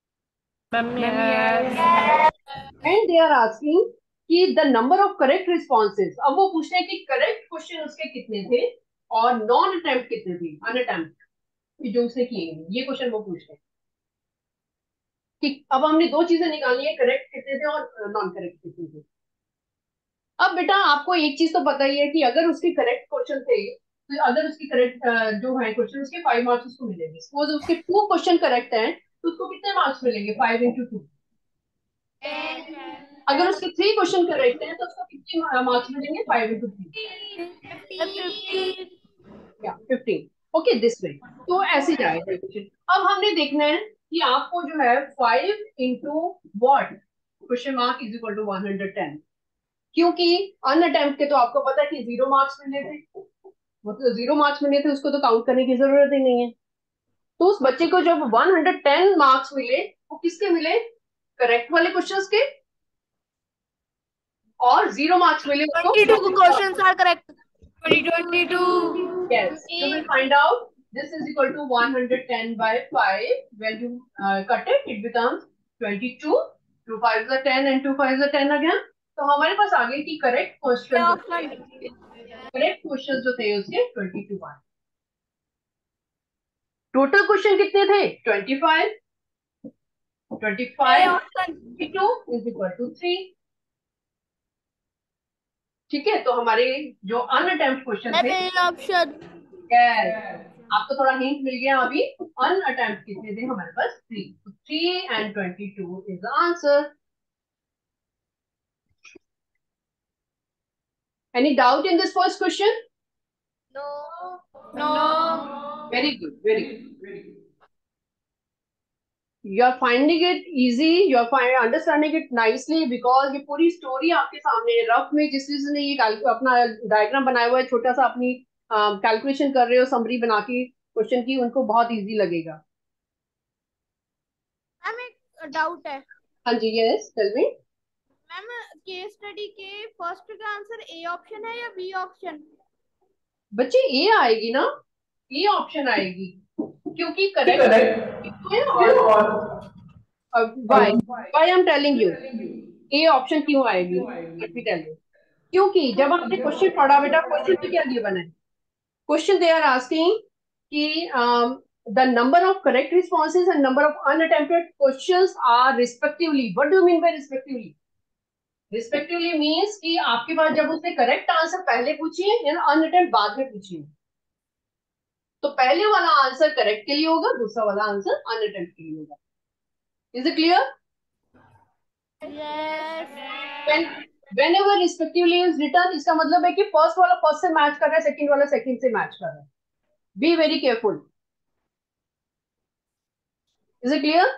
And they are asking कि the number of correct responses, अब वो पूछ रहे हैं कि करेक्ट क्वेश्चन उसके कितने थे और नॉन अटेम्प्ट कितने थे, अनअटेम्प्ट जो उसने किए नहीं, ये क्वेश्चन वो पूछ रहे हैं कि अब हमने दो चीजें निकालनी है, करेक्ट कितने थे और नॉन करेक्ट कितने थे। अब बेटा आपको एक चीज तो पता ही है कि अगर उसके करेक्ट क्वेश्चन थे, तो अगर उसकी करेक्ट जो है क्वेश्चन, उसके 5 मार्क्स उसको मिलेंगे। सपोज उसके 2 क्वेश्चन करेक्ट हैं तो उसको कितने मार्क्स मिलेंगे, 5 इंटू 2। अगर उसके 3 क्वेश्चन करेक्ट हैं तो उसको कितने मार्क्स मिलेंगे, 5 इंटू 3 या 15। ओके, दिस वे, तो ऐसे जाएगा क्वेश्चन। अब हमने देखना है कि आपको जो है 5 into what question mark is equal to 110, क्योंकि अनअटेम्प्ट के तो आपको पता है कि 0 मार्क्स मिले थे, मतलब 0 मार्क्स मिले थे, उसको तो काउंट करने की जरूरत ही नहीं है। तो उस बच्चे को जब 110 मार्क्स मिले, वो किसके मिले, करेक्ट वाले क्वेश्चंस के, और 0 मार्क्स मिले उसको 22 questions are correct. 22. yes, you will find out this is equal to 110 by 5. When you cut it becomes 22, 2 5s are 10 and 2 5s are 10 again। तो हमारे पास आगे की करेक्ट क्वेश्चन जो थे उसके 22 आए। टोटल क्वेश्चन कितने थे, 25 22 इज इक्वल टू 3। ठीक है, तो हमारे जो अनअटेम्प्ट क्वेश्चन थे, ऑप्शन yes, आपको थोड़ा हिंट मिल गया अभी। अनअटेम्प्ट कितने थे हमारे पास, 3, 3 and 22 is the answer. Any doubt in this first question? No very good, very good. You are finding it easy, you are understanding it nicely because ये पूरी स्टोरी आपके सामने है। रफ में जिस चीज ने ये अपना डायग्राम बनाया हुआ है छोटा सा, अपनी कैलकुलेशन कर रहे हो समरी बना के क्वेश्चन की, उनको बहुत इजी लगेगा। मैम एक डाउट है। हाँ जी, yes tell me. Ma'am case study के फर्स्ट का आंसर ए ऑप्शन है या बी ऑप्शन? बच्चे ए आएगी ना, ए ऑप्शन आएगी, क्योंकि correct why I am telling you, A option क्यों आएगी, लेट मी टेल यू। क्योंकि जब आपने क्वेश्चन पढ़ा बेटा, क्वेश्चन में क्या दिया बना है, क्वेश्चन दे आर आस्किंग कि the number of correct responses and number of unattempted questions are respectively, what do you mean by respectively? Respectively means कि आपके पास जब उसने करेक्ट आंसर पहले पूछिए या अनअटेम्प्ट बाद में पूछिए, तो पहले वाला आंसर करेक्ट के लिए होगा, दूसरा वाला आंसर अनअटेम्प्ट के लिए होगा। Is it clear? whenever respectively is written, इसका मतलब है कि फर्स्ट वाला फर्स्ट से मैच कर रहा है, सेकंड वाला सेकंड से मैच कर रहा है। B very careful. Is it clear?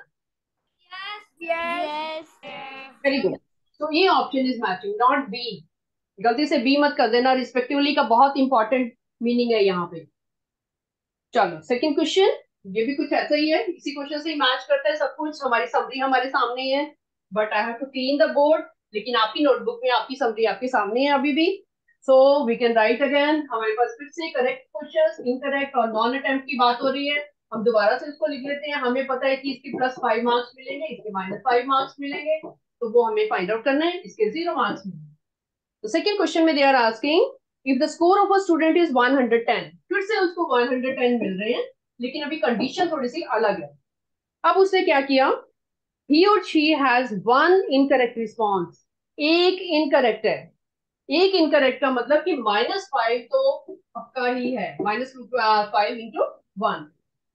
Very good. तो ये option is matching, not B. गलती से बी मत कर देना, रिस्पेक्टिवली का बहुत इंपॉर्टेंट मीनिंग है यहाँ पे। चलो सेकंड क्वेश्चन, ये भी कुछ ऐसा ही है, इसी क्वेश्चन से ही मैच करता है सब कुछ। हमारी समरी हमारे सामने ही है, but I have to clean the board, लेकिन आपकी नोटबुक में आपकी समरी आपके सामने है अभी भी। So we can write again. हमारे पास फिर से करेक्ट क्वेश्चन, इनकरेक्ट और नॉन अटेम्प्ट की बात हो रही है। हम दोबारा से इसको लिख लेते हैं। हमें पता है कि इसके +5 मार्क्स मिलेंगे, इसके -5 मार्क्स मिलेंगे, तो वो हमें फाइंड आउट करना है। इसके 0 मार्क्स मिलेंगे। तो सेकंड क्वेश्चन में they are asking if the score of a student is 110, फिर से उसको 110 मिल रहे हैं, लेकिन अभी कंडीशन थोड़ी सी अलग है। अब उसने क्या किया, he or she has one incorrect response, एक इनकरेक्ट है। एक इनकरेक्ट का मतलब कि -5 तो पक्का ही है, -5 इंटू 1,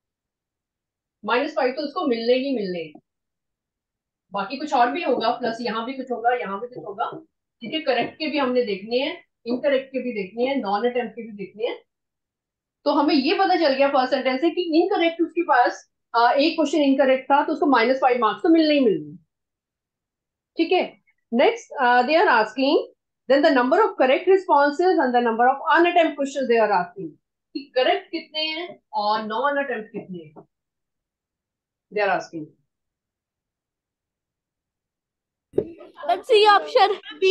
-5 तो उसको मिलने ही मिलने हैं। बाकी कुछ और भी होगा, प्लस यहाँ भी कुछ होगा, यहाँ भी कुछ होगा। ठीक है, करेक्ट के भी हमने देखने हैं, इनकरेक्ट के भी देखने हैं, नॉन अटेम्प्ट के भी देखने हैं। तो हमें ये पता चल गया फर्स्ट सेंटेंस से कि इनकरेक्ट उसके पास एक क्वेश्चन इनकरेक्ट था तो उसको -5 मार्क्स तो मिलने ही मिलने। ठीक है, next they are asking then the number of correct responses and the number of unattempt question they are asking, कि करेक्ट कितने हैं और नॉन अटेम्प्ट कितने हैं, they are asking. C option B.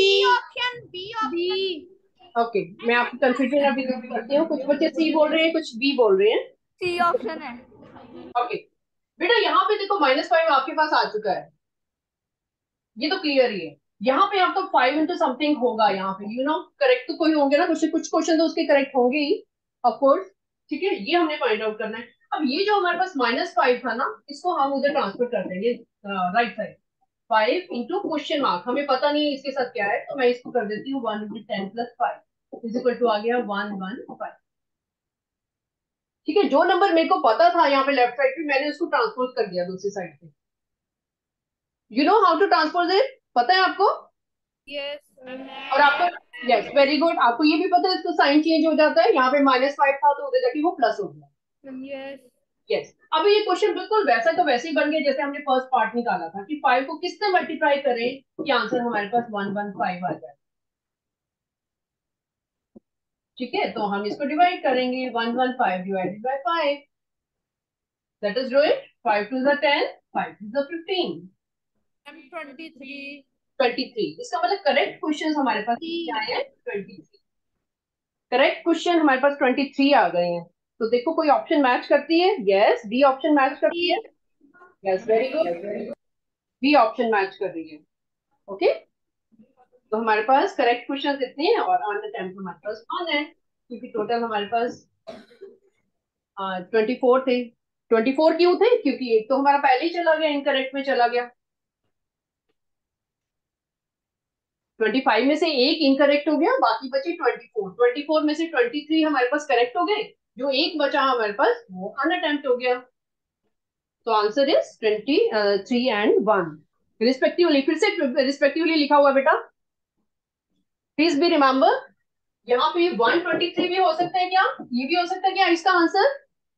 Okay, मैं आपकी कंफ्यूजन अभी दूर करती हूँ। कुछ बच्चे सी बोल रहे हैं, कुछ बी बोल रहे हैं। सी ऑप्शन है। ओके बेटा, यहाँ पे देखो -5 आपके पास आ चुका है, ये तो क्लियर ही है। यहाँ पे आपका 5 इंटू समथिंग होगा, यहाँ पे करेक्ट तो कोई होंगे ना, कुछ क्वेश्चन तो उसके करेक्ट होंगे ही ऑफकोर्स। ठीक है, ये हमने फाइंड आउट करना है। अब ये जो हमारे पास -5 था ना, इसको हम उधर ट्रांसफर कर देंगे right side. 5 into question mark, हमें पता नहीं इसके साथ क्या है, तो मैं इसको कर देती हूँ 1 into 10 plus 5 is equal to आ गया 115। ठीक है, जो नंबर मेरे को पता था यहाँ पे लेफ्ट साइड पे, मैंने उसको ट्रांसपोज कर दिया दूसरी साइड पे। You know how to transpose it, पता है आपको? यस। और आपको, यस वेरी गुड, आपको ये भी पता है इसको साइन चेंज हो जाता है, यहाँ पे -5 था तो उधर जाके वो प्लस हो गया। यस। यस, अब ये क्वेश्चन बिल्कुल वैसा तो वैसे ही बन गया जैसे हमने फर्स्ट पार्ट निकाला था, कि 5 को किससे मल्टीप्लाई करें कि आंसर हमारे पास 115 आ जाए। ठीक है, तो हम इसको डिवाइड करेंगे, 115 divided by 5, that is do it. 5 2 is 10, 5 2 is 15, 23। 23। इसका मतलब करेक्ट क्वेश्चन हमारे पास क्या है, 23। करेक्ट क्वेश्चन हमारे पास 23 आ गए हैं। तो देखो कोई ऑप्शन मैच करती है, यस डी ऑप्शन मैच करती है, yes very good, B option match कर रही है। ओके, तो हमारे पास करेक्ट क्वेश्चन इतने हैं और ऑन द टाइम हमारे पास 1 है, क्योंकि टोटल हमारे पास 24 थे। 24 क्यों थे, क्योंकि एक तो हमारा पहले ही चला गया, इनकरेक्ट में चला गया। 25 में से एक इनकरेक्ट हो गया, बाकी बचे 24। 24 में से 23 हमारे पास करेक्ट हो गए, जो एक बचा हमारे पास वो अनअटेम्प्ट हो गया। तो आंसर इज 23 एंड 1 रिस्पेक्टिवली। फिर से रिस्पेक्टिवली लिखा हुआ बेटा, प्लीज बी रिमेम्बर। यहाँ पे 123 भी हो सकता है क्या, ये भी हो सकता है क्या इसका answer?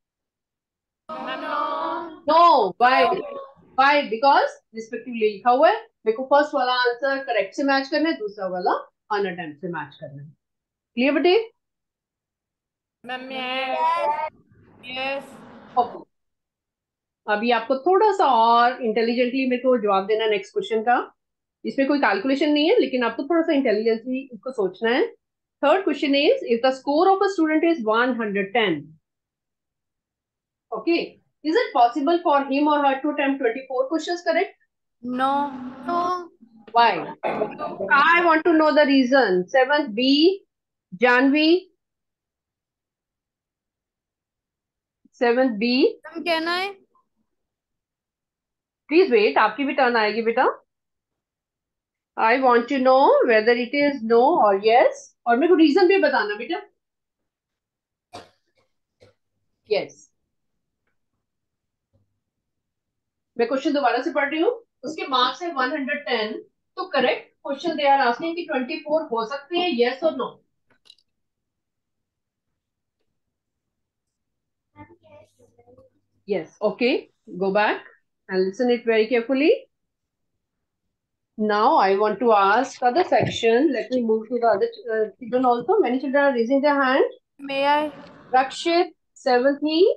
No, why? Why? Because respectively लिखा हुआ है। मेरे को फर्स्ट वाला आंसर करेक्ट से मैच करना है, दूसरा वाला अनअटेम्प्ट से मैच करना है। क्लियर बेटे? Ma'am yes. यस। ओके, अभी आपको थोड़ा सा और इंटेलिजेंटली मेरे को जवाब देना है नेक्स्ट क्वेश्चन का। इसमें कोई कैलकुलेशन नहीं है, लेकिन आपको थोड़ा सा इंटेलिजेंटली इसको सोचना है। Third question is, if the score of a student is 110, okay, is it possible for him or her to attempt 24 questions correct? No. No. Why? I want to know the reason. Seventh B, Janvi. Seventh B. Ma'am कहना है। Please wait, आपकी भी turn आएगी बेटा। I want to know whether it is no or yes. और मेरे को reason भी बताना बेटा। Yes. मैं क्वेश्चन दोबारा से पढ़ रही हूँ। उसके मार्क्स है 110, तो correct question they are asking कि 24 हो सकते हैं, yes और no? Yes. Okay. Go back and listen it very carefully. Now I want to ask other section. Let me move to the other children also. Many children are raising their hand. May I. Rakshit, 7th E.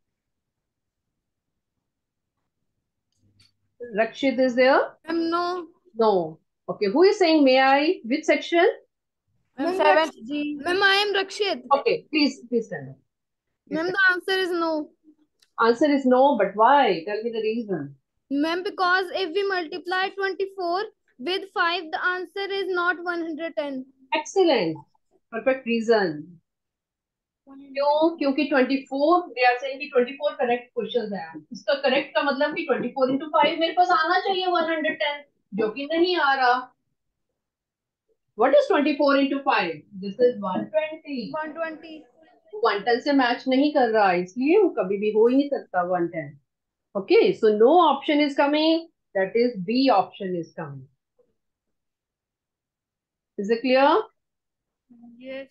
Rakshit is there? Ma'am no. No. Okay. Who is saying may I? Which section? Ma'am 7th जी। Ma'am I am Rakshit. Okay. Please stand up. Ma'am the answer is no. Answer is no, but why? Tell me the reason. Ma'am because if we multiply 24 with 5 the answer is not 110। Excellent. Perfect reason. क्यों? क्योंकि 24 दे are saying कि 24 correct questions हैं। इसका correct का मतलब कि 24 into 5 मेरे पास आना चाहिए 110, जो कि नहीं आ रहा। What is 24 into 5? This is 120. 120। 110 से मैच नहीं कर रहा, इसलिए वो कभी भी हो ही नहीं सकता 110। Okay, so no option is coming. That is B option is coming. Is it clear? Yes.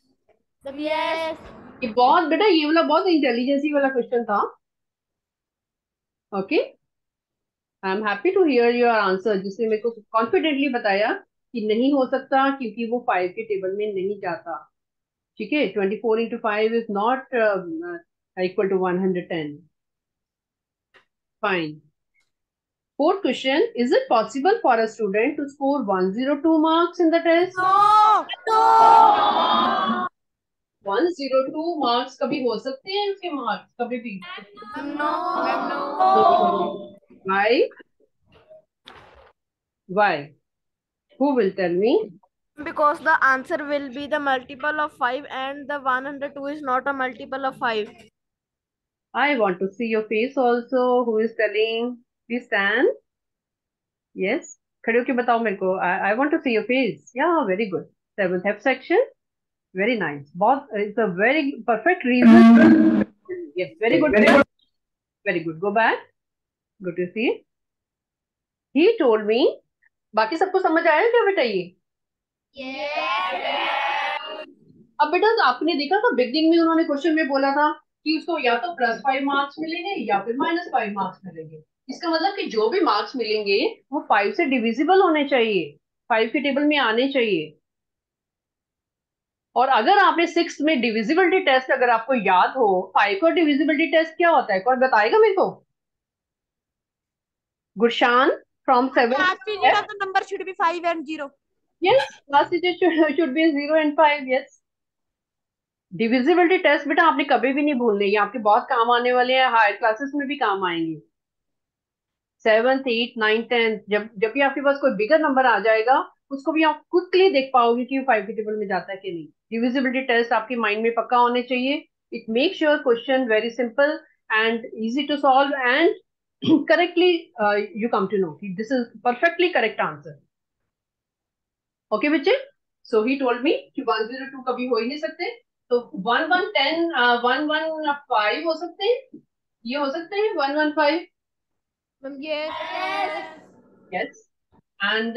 Yes. ये बहुत बेटा, ये वाला बहुत इंटेलिजेंसी वाला क्वेश्चन था। Okay, I am happy to hear your answer, जिसने मेरे को कॉन्फिडेंटली बताया कि नहीं हो सकता क्योंकि वो 5 के टेबल में नहीं जाता। ठीक है, 24 into 5 is not equal to 110। Fine. Fourth question, is it possible for a student to score 102 marks in the test? No. 102 marks कभी हो सकते हैं उसके मार्क्स कभी भी? No. Why? Why? Who will tell me? Because the answer will be the multiple of 5 and the 102 is not a multiple of 5. I want to see your face also. Who is telling? Please stand. Yes. खड़े होके बताओ मेरे को. I want to see your face. Yeah, very good. 7th F section. Very nice. बहुत, it's a very perfect reason. Yes, very good. Very good. Go back. Good to see. He told me. बाकी सबको समझ आया क्या बेटा ये? अब बेटा आपने देखा था बिगनिंग में उन्होंने क्वेश्चन में बोला था कि उसको या तो +5 मार्क्स मिलेंगे या फिर -5 मार्क्स मिलेंगे। इसका मतलब कि जो भी मार्क्स मिलेंगे वो 5 से डिविजिबल होने चाहिए, 5 के टेबल में आने चाहिए। और अगर आपने 6th में डिविजिबिलिटी टेस्ट अगर आपको याद हो, 5 का डिविजिबिलिटी टेस्ट क्या होता है, कौन बताएगा मेरे को? Gurshan from 7th। Last digit of the number should be 5 and 0. Yes, last digit should be 0 and 5. Yes. Divisibility test बेटा आपने कभी भी नहीं भूलने, ये आपके बहुत काम आने वाले हैं, हायर क्लासेस में भी काम आएंगे। 7th 8th 9th 10th जब भी आपके पास कोई बिगर नंबर आ जाएगा उसको भी आप क्विकली देख पाओगे कि 5 के टेबल में जाता है कि नहीं। डिविजिबिलिटी टेस्ट आपके माइंड में पक्का होने चाहिए। It makes your question very simple and easy to solve and correctly you come to know this is perfectly correct answer. Okay बच्चे, सो ही टोल्ड मी कि 102 कभी हो ही नहीं सकते, तो 1110 115 हो सकते हैं, ये हो सकते हैं 115। Yes. Yes. And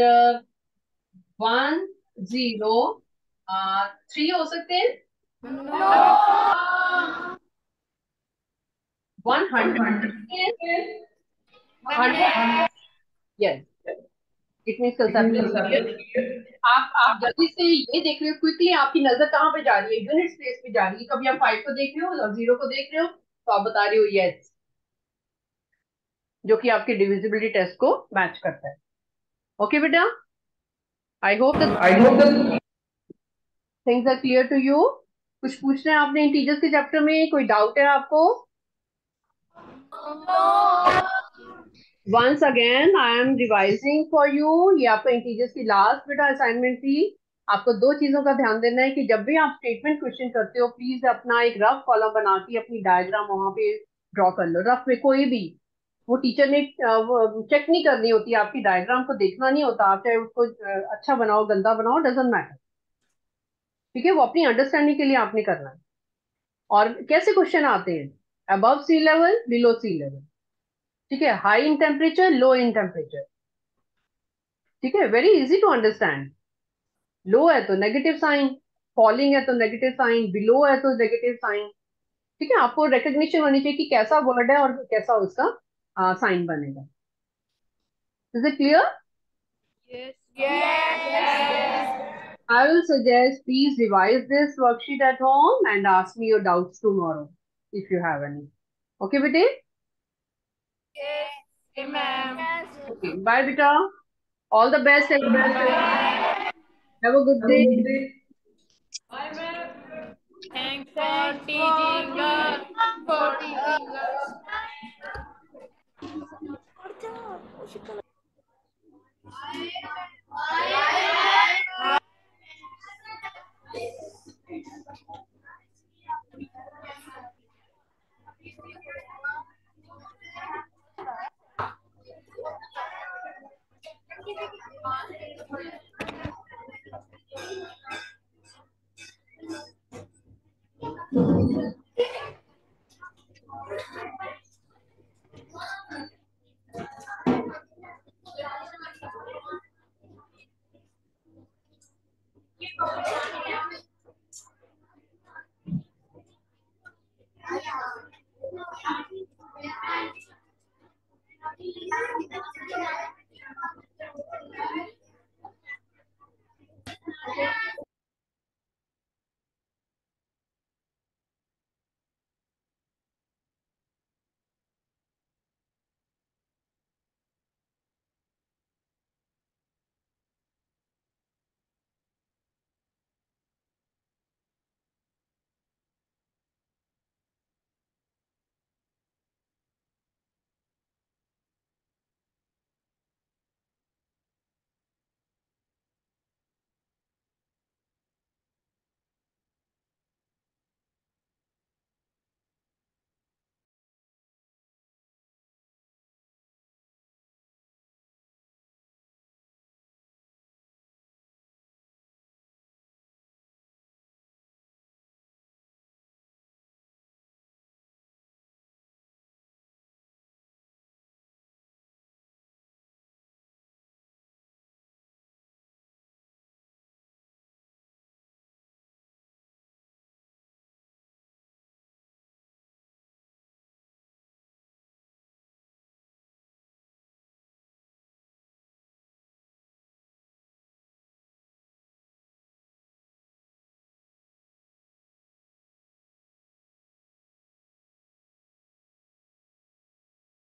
103 हो सकते हैं। No. 100 100। Yes. It means concept। आप जल्दी से ये देख रहे हो, क्विकली आपकी नजर कहाँ पे जा रही है? यूनिट स्पेस पे जा रही है। कभी आप 5 को देख रहे हो और 0 को देख रहे हो तो आप बता रहे हो यस, जो कि आपके डिविजिबिलिटी टेस्ट को मैच करता है। ओके बेटा, I hope that things are clear to you. कुछ पूछना है आपने इंटीजर्स के चैप्टर में? कोई डाउट है आपको? Once again I am revising for you. ये आपका इंटीजर्स की लास्ट बेटा असाइनमेंट थी। आपको 2 चीजों का ध्यान देना है कि जब भी आप स्टेटमेंट क्वेश्चन करते हो प्लीज अपना एक रफ कॉलम बना के अपनी डायग्राम वहां पे ड्रॉ कर लो। रफ में कोई भी, वो टीचर ने चेक नहीं करनी होती, आपकी डायग्राम को देखना नहीं होता। आप चाहे उसको अच्छा बनाओ गंदा बनाओ, डजंट मैटर। ठीक है, वो अपनी अंडरस्टैंडिंग के लिए आपने करना है। और कैसे क्वेश्चन आते हैं? Above sea level, below sea level. ठीक है, high in temperature, low in temperature. ठीक है, very easy to understand. Low है तो नेगेटिव साइन, फॉलिंग है तो नेगेटिव साइन, बिलो है तो नेगेटिव साइन। ठीक है, आपको रिकग्निशन होनी चाहिए कि कैसा वर्ड है और कैसा उसका साइन बनेगा। Is it clear? I will suggest please revise this worksheet at home and ask me your doubts tomorrow if you have any. Okay, bete? Yes, ma'am. Okay, bye, beta. All the best. Have a good day. Thanks for teaching us. For teaching us.